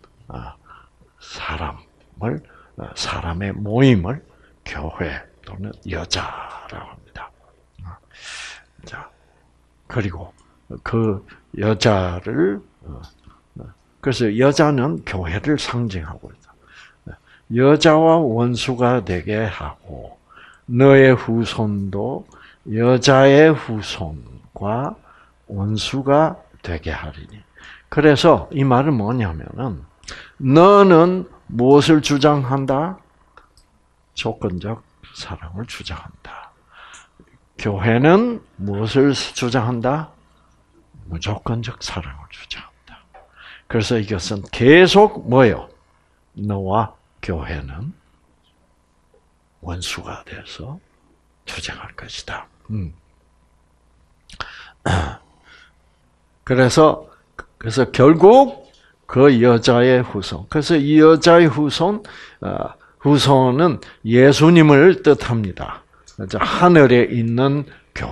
사람을 사람의 모임을 교회 또는 여자라고 합니다. 자, 그리고 그 여자를 그래서 여자는 교회를 상징하고 있다. 여자와 원수가 되게 하고 너의 후손도 여자의 후손과 원수가 되게 하리니. 그래서 이 말은 뭐냐면은 너는 무엇을 주장한다? 조건적 사랑을 주장한다. 교회는 무엇을 주장한다? 무조건적 사랑을 주장한다. 그래서 이것은 계속 뭐예요? 너와 교회는 원수가 돼서 주장할 것이다. 음. 그래서 그래서 결국 그 여자의 후손. 그래서 이 여자의 후손 후손은 예수님을 뜻합니다. 하늘에 있는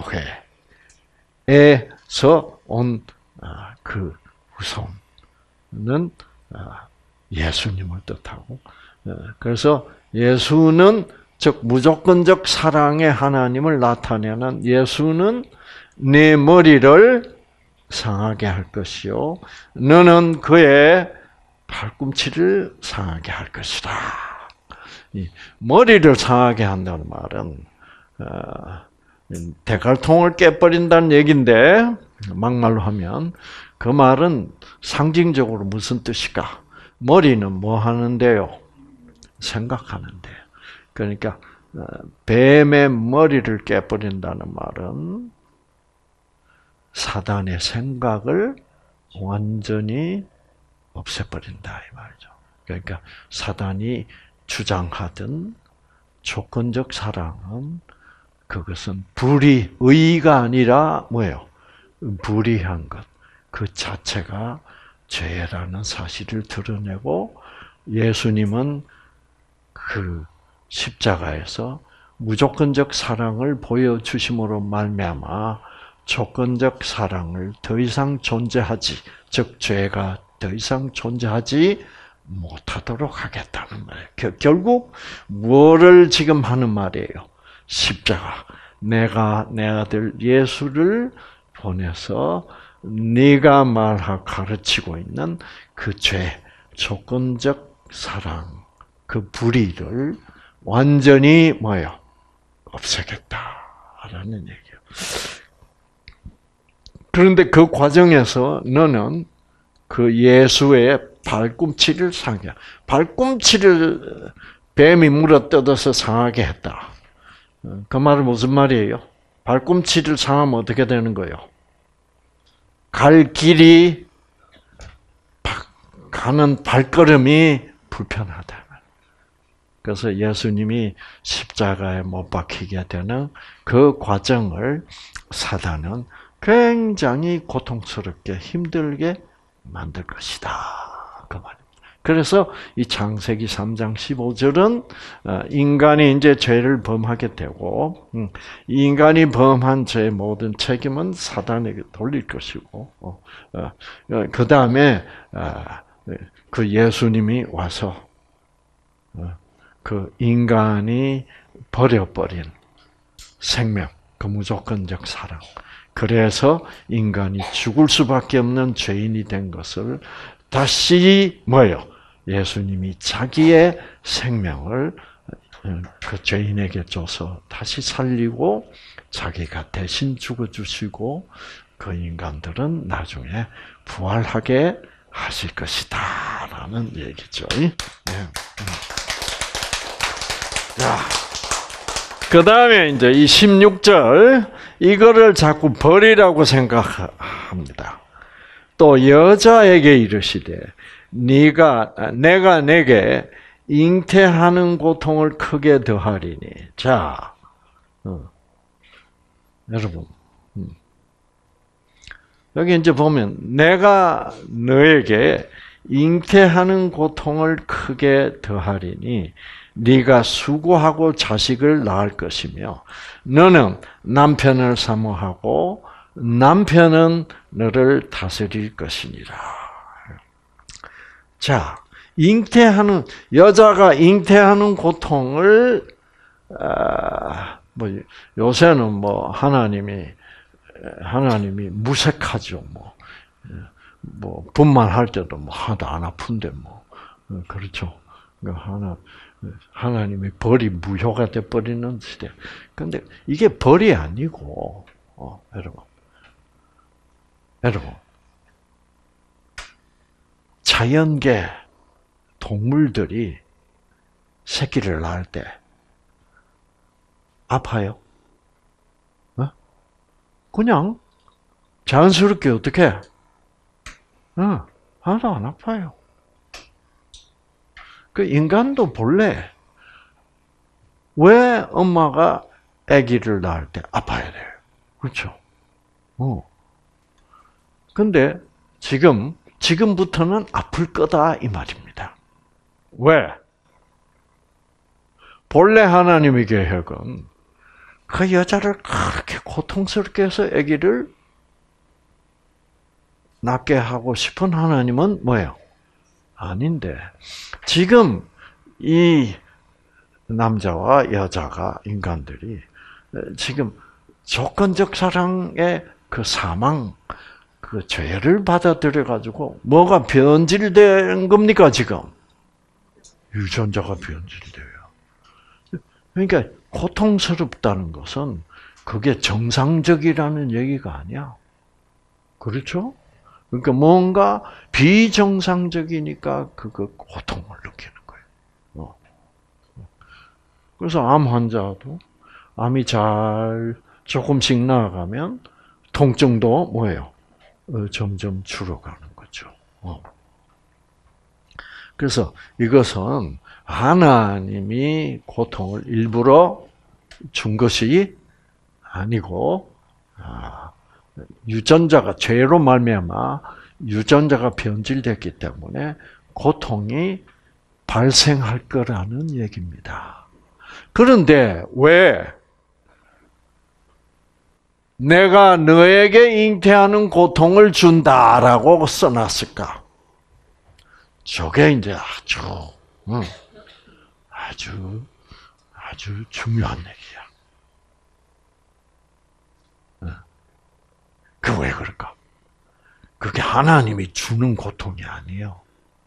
교회에서 온 그 후손은 예수님을 뜻하고, 그래서 예수는 즉 무조건적 사랑의 하나님을 나타내는 예수는 네 머리를 상하게 할 것이요 너는 그의 발꿈치를 상하게 할 것이다. 이 머리를 상하게 한다는 말은 대갈통을 깨버린다는 얘기인데 막말로 하면 그 말은 상징적으로 무슨 뜻일까? 머리는 뭐 하는데요? 생각하는데. 그러니까 뱀의 머리를 깨버린다는 말은 사단의 생각을 완전히 없애버린다 이 말이죠. 그러니까 사단이 주장하던 조건적 사랑은 그것은 불의의가 아니라 뭐예요? 불의한 것. 그 자체가 죄라는 사실을 드러내고 예수님은 그 십자가에서 무조건적 사랑을 보여주심으로 말미암아 조건적 사랑을 더 이상 존재하지, 즉 죄가 더 이상 존재하지 못하도록 하겠다는 말이에요. 결국 뭐를 지금 하는 말이에요? 십자가. 내가 내 아들 예수를 보내서 네가 말하고 가르치고 있는 그 죄, 조건적 사랑, 그 불의를 완전히 뭐예요? 없애겠다라는 얘기예요. 그런데 그 과정에서 너는 그 예수의 발꿈치를 상하게, 발꿈치를 뱀이 물어뜯어서 상하게 했다. 그 말은 무슨 말이에요? 발꿈치를 상하면 어떻게 되는 거예요? 갈 길이, 가는 발걸음이 불편하다. 그래서 예수님이 십자가에 못 박히게 되는 그 과정을 사단은 굉장히 고통스럽게 힘들게 만들 것이다. 그 말입니다. 그래서 이 창세기 삼 장 십오 절은 인간이 이제 죄를 범하게 되고 이 인간이 범한 죄의 모든 책임은 사단에게 돌릴 것이고 그 다음에 그 예수님이 와서 그 인간이 버려버린 생명, 그 무조건적 사랑. 그래서 인간이 죽을 수밖에 없는 죄인이 된 것을 다시 뭐예요? 예수님이 자기의 생명을 그 죄인에게 줘서 다시 살리고 자기가 대신 죽어주시고 그 인간들은 나중에 부활하게 하실 것이다 라는 얘기죠. 네. 자, 그 다음에 이제 이 십육 절, 이거를 자꾸 버리라고 생각합니다. 또 여자에게 이르시되, 네가, 내가 내게 잉태하는 고통을 크게 더하리니. 자, 어, 여러분, 음. 여기 이제 보면, 내가 너에게 잉태하는 고통을 크게 더하리니 네가 수고하고 자식을 낳을 것이며 너는 남편을 사모하고 남편은 너를 다스릴 것이니라. 자, 잉태하는 여자가 잉태하는 고통을 아, 뭐 요새는 뭐 하나님이 하나님이 무색하죠. 뭐, 뭐 분만할 때도 뭐 하나도 안 아픈데 뭐 그렇죠. 하나 하나님의 벌이 무효가 돼 버리는 시대. 근데 이게 벌이 아니고, 어, 여러분, 여러분, 자연계 동물들이 새끼를 낳을 때 아파요? 어? 그냥 자연스럽게 어떻게? 어, 하나도 안 아파요. 그 인간도 본래 왜 엄마가 아기를 낳을 때 아파야 돼요? 그렇죠? 어. 근데 지금 지금부터는 아플 거다 이 말입니다. 왜? 본래 하나님의 계획은 그 여자를 그렇게 고통스럽게 해서 아기를 낳게 하고 싶은 하나님은 뭐예요? 아닌데 지금 이 남자와 여자가 인간들이 지금 조건적 사랑의 그 사망 그 죄를 받아들여 가지고 뭐가 변질된 겁니까 지금? 유전자가 변질돼요. 그러니까 고통스럽다는 것은 그게 정상적이라는 얘기가 아니야. 그렇죠? 그러니까 뭔가 비정상적이니까 그 고통을 느끼는 거예요. 그래서 암 환자도 암이 잘 조금씩 나아가면 통증도 뭐예요? 점점 줄어가는 거죠. 그래서 이것은 하나님이 고통을 일부러 준 것이 아니고 유전자가 죄로 말미암아 유전자가 변질됐기 때문에 고통이 발생할 거라는 얘기입니다. 그런데 왜 내가 너에게 잉태하는 고통을 준다라고 써놨을까? 저게 이제 아주 응, 아주 아주 중요한 얘기야. 그 왜 그럴까? 그게 하나님이 주는 고통이 아니에요.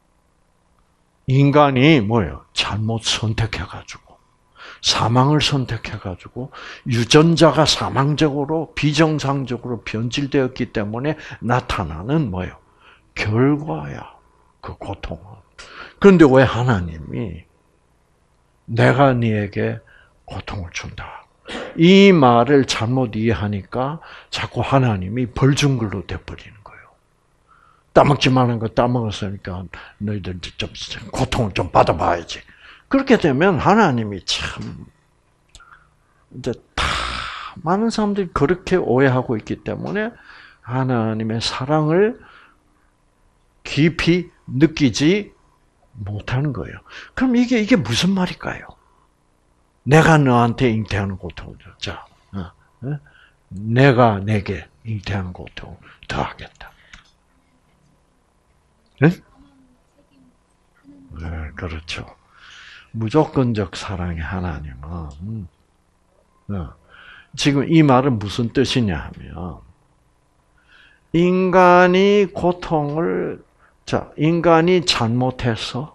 인간이 뭐예요? 잘못 선택해가지고 사망을 선택해가지고 유전자가 사망적으로 비정상적으로 변질되었기 때문에 나타나는 뭐예요? 결과야. 그 고통은. 그런데 왜 하나님이 내가 네에게 고통을 준다. 이 말을 잘못 이해하니까 자꾸 하나님이 벌 준 걸로 돼버리는 거예요. 따먹지 말는 거 따먹었으니까 너희들 좀 고통을 좀 받아봐야지. 그렇게 되면 하나님이 참 이제 다 많은 사람들이 그렇게 오해하고 있기 때문에 하나님의 사랑을 깊이 느끼지 못하는 거예요. 그럼 이게 이게 무슨 말일까요? 내가 너한테 잉태하는 고통을 줬자, 내가 내게 잉태하는 고통을 더하겠다. 네? 네, 그렇죠. 무조건적 사랑의 하나님은 지금 이 말은 무슨 뜻이냐 하면 인간이 고통을 자 인간이 잘못해서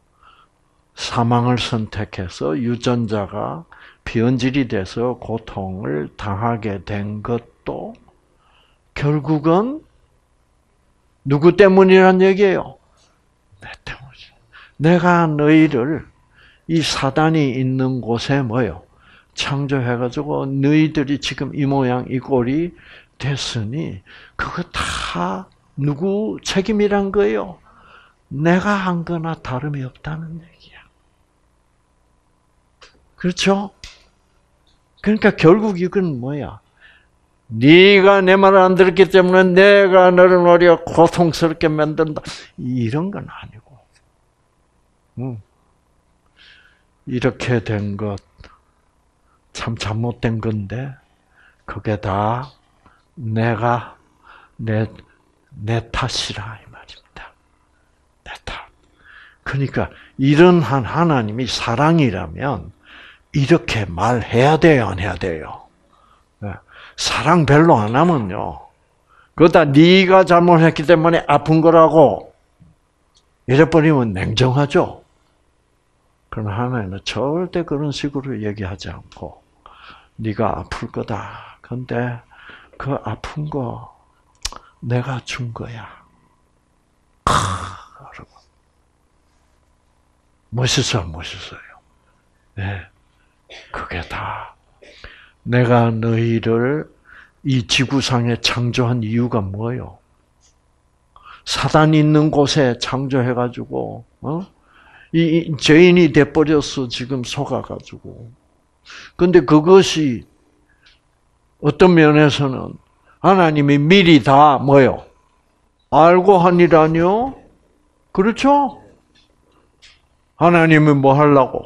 사망을 선택해서 유전자가 변질이 돼서 고통을 당하게 된 것도 결국은 누구 때문이란 얘기예요? 내 때문이지. 내가 너희를 이 사단이 있는 곳에 뭐요? 창조해가지고 너희들이 지금 이 모양 이 꼴이 됐으니 그거 다 누구 책임이란 거예요? 내가 한 거나 다름이 없다는 얘기야. 그렇죠? 그러니까 결국 이건 뭐야? 네가 내 말을 안 들었기 때문에 내가 너를 오히려 고통스럽게 만든다. 이런 건 아니고. 응. 이렇게 된 것 참 잘못된 건데 그게 다 내가 내, 내 탓이라 이 말입니다. 내 탓. 그러니까 이런 한 하나님이 사랑이라면 이렇게 말해야 돼요, 안 해야 돼요? 사랑 별로 안 하면요. 그거다 네가 잘못했기 때문에 아픈 거라고 이래버리면 냉정하죠. 그러나 하나님은 절대 그런 식으로 얘기하지 않고 네가 아플 거다. 근데 그 아픈 거 내가 준 거야. 여러분 멋있어, 멋있어요. 네, 그게 다 내가 너희를 이 지구상에 창조한 이유가 뭐예요? 사단이 있는 곳에 창조해가지고, 어? 이 죄인이 돼버렸어, 지금 속아가지고. 근데 그것이 어떤 면에서는 하나님이 미리 다 뭐요? 알고 한 일 아니요? 그렇죠? 하나님은 뭐 하려고?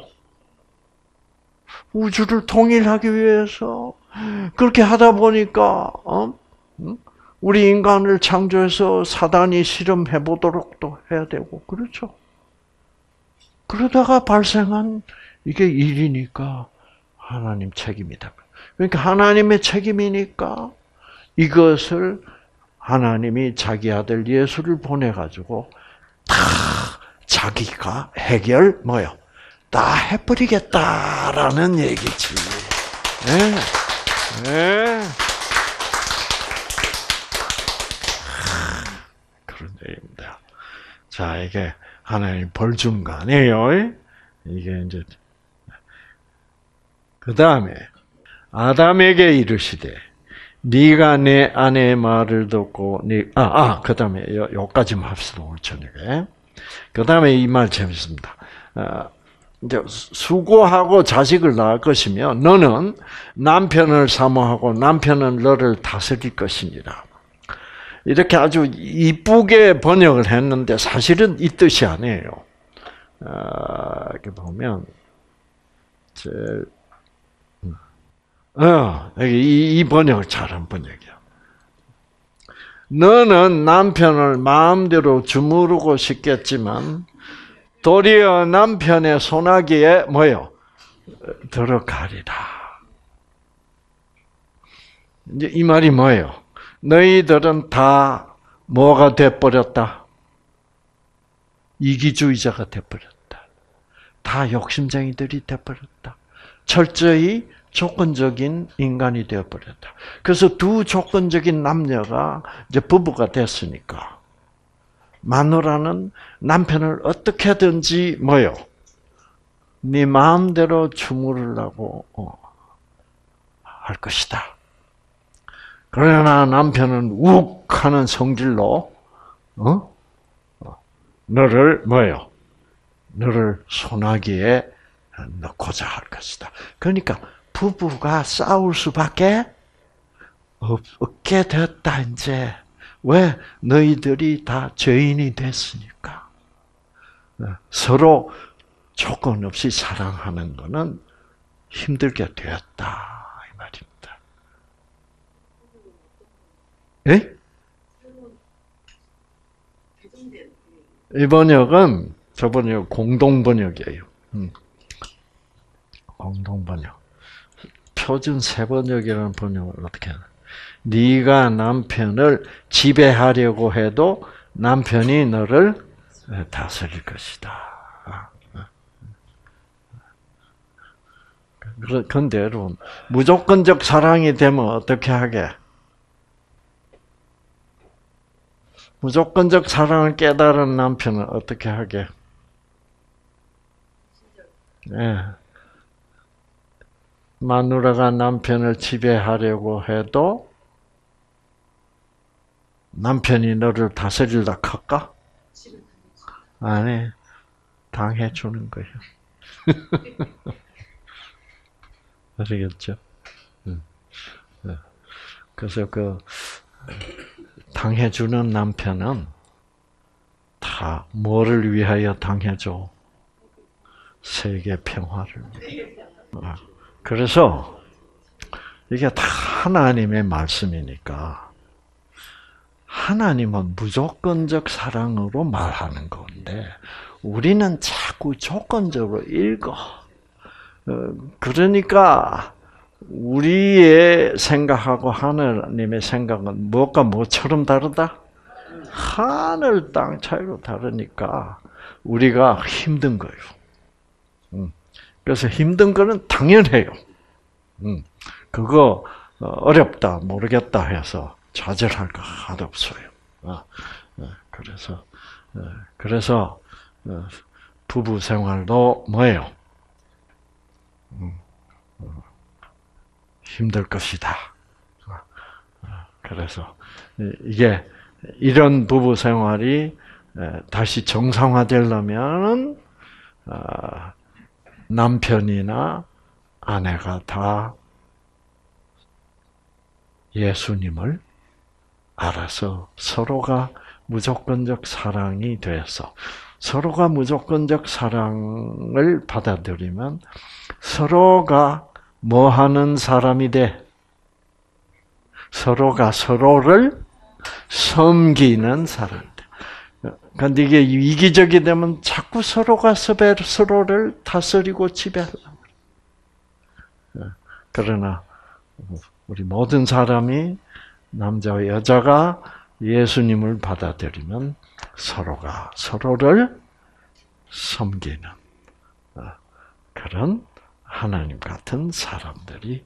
우주를 통일하기 위해서 그렇게 하다 보니까 어? 우리 인간을 창조해서 사단이 실험해 보도록 또 해야 되고 그렇죠. 그러다가 발생한 이게 일이니까 하나님 책임이다. 그러니까 하나님의 책임이니까 이것을 하나님이 자기 아들 예수를 보내가지고 다 자기가 해결 뭐요? 다 해버리겠다라는 얘기지. 네. 네. 그런 얘기입니다. 자, 이게 하나님 벌 준 거 아니에요? 이게 이제 그 다음에 아담에게 이르시되 네가 내 아내의 말을 듣고 네, 아, 아, 그 다음에 여기까지만 합시다. 오늘 저녁에. 그 다음에 이 말 재밌습니다. 아, 이제 수고하고 자식을 낳을 것이며 너는 남편을 사모하고 남편은 너를 다스릴 것이니라. 이렇게 아주 이쁘게 번역을 했는데 사실은 이 뜻이 아니에요. 아, 이렇게 보면 제 어, 이, 이 번역을 잘한 번역이야. 너는 남편을 마음대로 주무르고 싶겠지만 도리어 남편의 손아귀에 뭐요? 들어가리라. 이제 이 말이 뭐예요? 너희들은 다 뭐가 돼버렸다? 이기주의자가 돼버렸다. 다 욕심쟁이들이 돼버렸다. 철저히 조건적인 인간이 되어버렸다. 그래서 두 조건적인 남녀가 이제 부부가 됐으니까 마누라는 남편을 어떻게든지 뭐요? 네 마음대로 주무르려고 할 것이다. 그러나 남편은 욱 하는 성질로 어? 너를 뭐요? 너를 손아귀에 넣고자 할 것이다. 그러니까 부부가 싸울 수밖에 없게 됐다 이제. 왜? 너희들이 다 죄인이 됐으니까. 서로 조건 없이 사랑하는 것은 힘들게 되었다 이 말입니다. 예? 이 번역은 저 번역 공동 번역이에요. 음. 공동 번역. 표준 세 번역이라는 번역을 어떻게 하나? 네가 남편을 지배하려고 해도 남편이 너를 다스릴 것이다. 그런데 여러분 무조건적 사랑이 되면 어떻게 하게? 무조건적 사랑을 깨달은 남편은 어떻게 하게? 네. 마누라가 남편을 지배하려고 해도 남편이 너를 다스리려 할까? 아니, 당해주는 거예요. 아시겠죠? 그래서 그 당해주는 남편은 다 뭐를 위하여 당해줘? 세계 평화를. 그래서 이게 다 하나님의 말씀이니까 하나님은 무조건적 사랑으로 말하는 건데 우리는 자꾸 조건적으로 읽어. 그러니까 우리의 생각하고 하나님의 생각은 무엇과 무엇처럼 다르다? 하늘 땅 차이로 다르니까 우리가 힘든 거예요. 그래서 힘든 거는 당연해요. 그거 어렵다, 모르겠다 해서 좌절할 거 하나도 없어요. 그래서 그래서 부부 생활도 뭐예요? 힘들 것이다. 그래서 이게 이런 부부 생활이 다시 정상화되려면 남편이나 아내가 다 예수님을 알아서 서로가 무조건적 사랑이 돼서 서로가 무조건적 사랑을 받아들이면 서로가 뭐 하는 사람이 돼? 서로가 서로를 섬기는 사람. 그런데 이게 이기적이 되면 자꾸 서로가 서로를 다스리고 지배하려고. 그러나 우리 모든 사람이 남자와 여자가 예수님을 받아들이면 서로가 서로를 섬기는 그런 하나님 같은 사람들이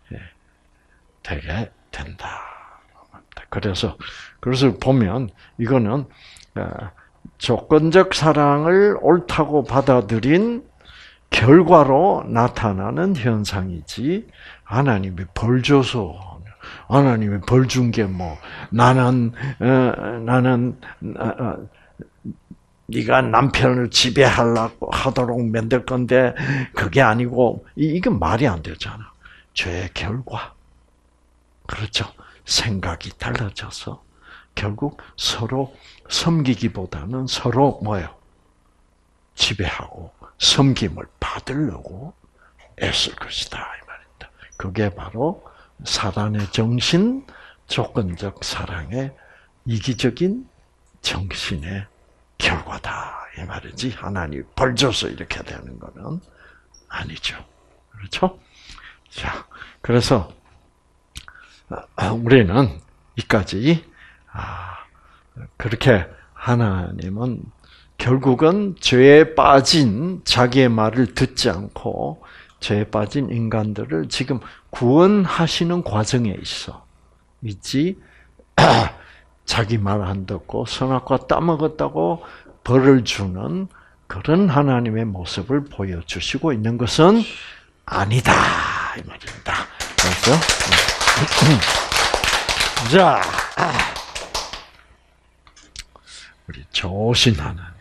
되게 된다. 그래서 그래서 보면 이거는 조건적 사랑을 옳다고 받아들인 결과로 나타나는 현상이지 하나님이 벌 줘서 하나님이 벌 준 게 뭐 나는 어, 나는 어, 네가 남편을 지배하려고 하도록 만들 건데 그게 아니고 이건 말이 안 되잖아. 죄의 결과. 그렇죠. 생각이 달라져서 결국 서로 섬기기보다는 서로 뭐예요? 지배하고 섬김을 받으려고 애쓸 것이다 이 말입니다. 그게 바로 사단의 정신, 조건적 사랑의 이기적인 정신의 결과다 이 말이지. 하나님이 벌 줘서 이렇게 되는 거는 아니죠. 그렇죠? 자, 그래서 우리는 이까지 그렇게 하나님은 결국은 죄에 빠진 자기의 말을 듣지 않고 죄에 빠진 인간들을 지금 구원하시는 과정에 있어. 있지 자기 말 안 듣고 선악과 따먹었다고 벌을 주는 그런 하나님의 모습을 보여주시고 있는 것은 아니다 이 말입니다. 그래서 자 우리 좋으신 하나님.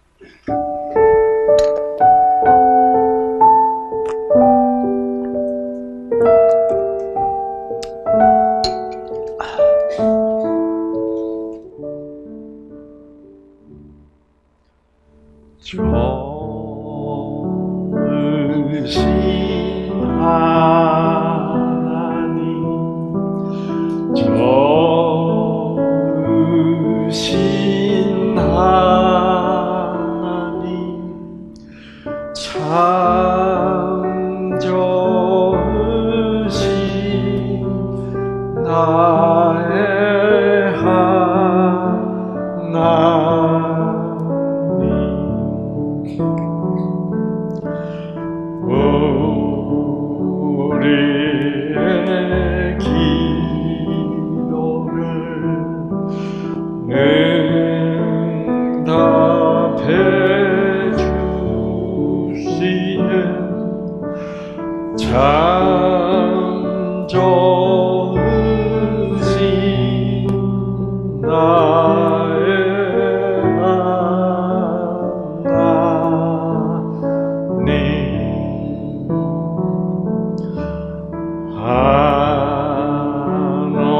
좋으신 하나님, 좋으신 하나님, 참 좋으신 나의 하나님. 우리의 기도를 응답해 주시는 참 좋으신 나의 하나님.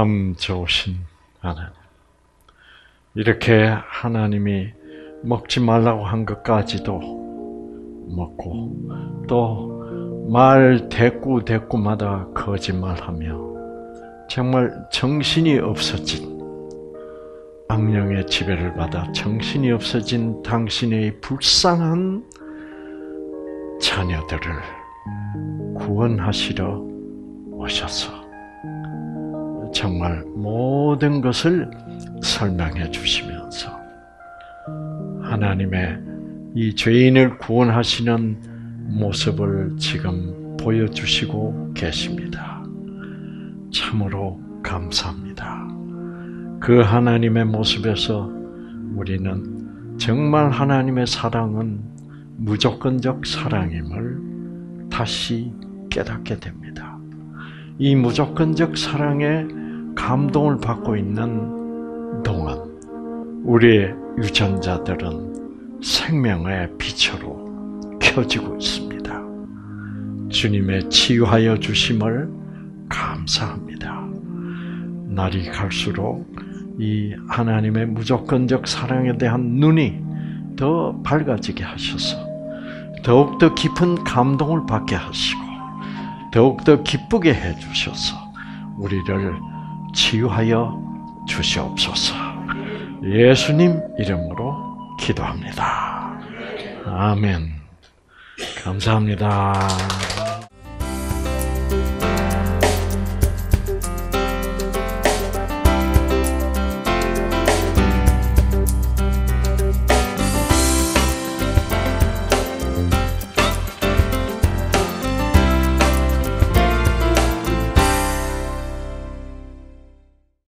참 좋으신 하나님. 이렇게 하나님이 먹지 말라고 한 것까지도 먹고 또 말 대꾸 대꾸마다 거짓말하며 정말 정신이 없어진 악령의 지배를 받아 정신이 없어진 당신의 불쌍한 자녀들을 구원하시러 오셔서 정말 모든 것을 설명해 주시면서 하나님의 이 죄인을 구원하시는 모습을 지금 보여주시고 계십니다. 참으로 감사합니다. 그 하나님의 모습에서 우리는 정말 하나님의 사랑은 무조건적 사랑임을 다시 깨닫게 됩니다. 이 무조건적 사랑에 감동을 받고 있는 동안 우리의 유전자들은 생명의 빛으로 켜지고 있습니다. 주님의 치유하여 주심을 감사합니다. 날이 갈수록 이 하나님의 무조건적 사랑에 대한 눈이 더 밝아지게 하셔서 더욱더 깊은 감동을 받게 하시고 더욱더 기쁘게 해주셔서 우리를 치유하여 주시옵소서. 예수님 이름으로 기도합니다. 아멘. 감사합니다.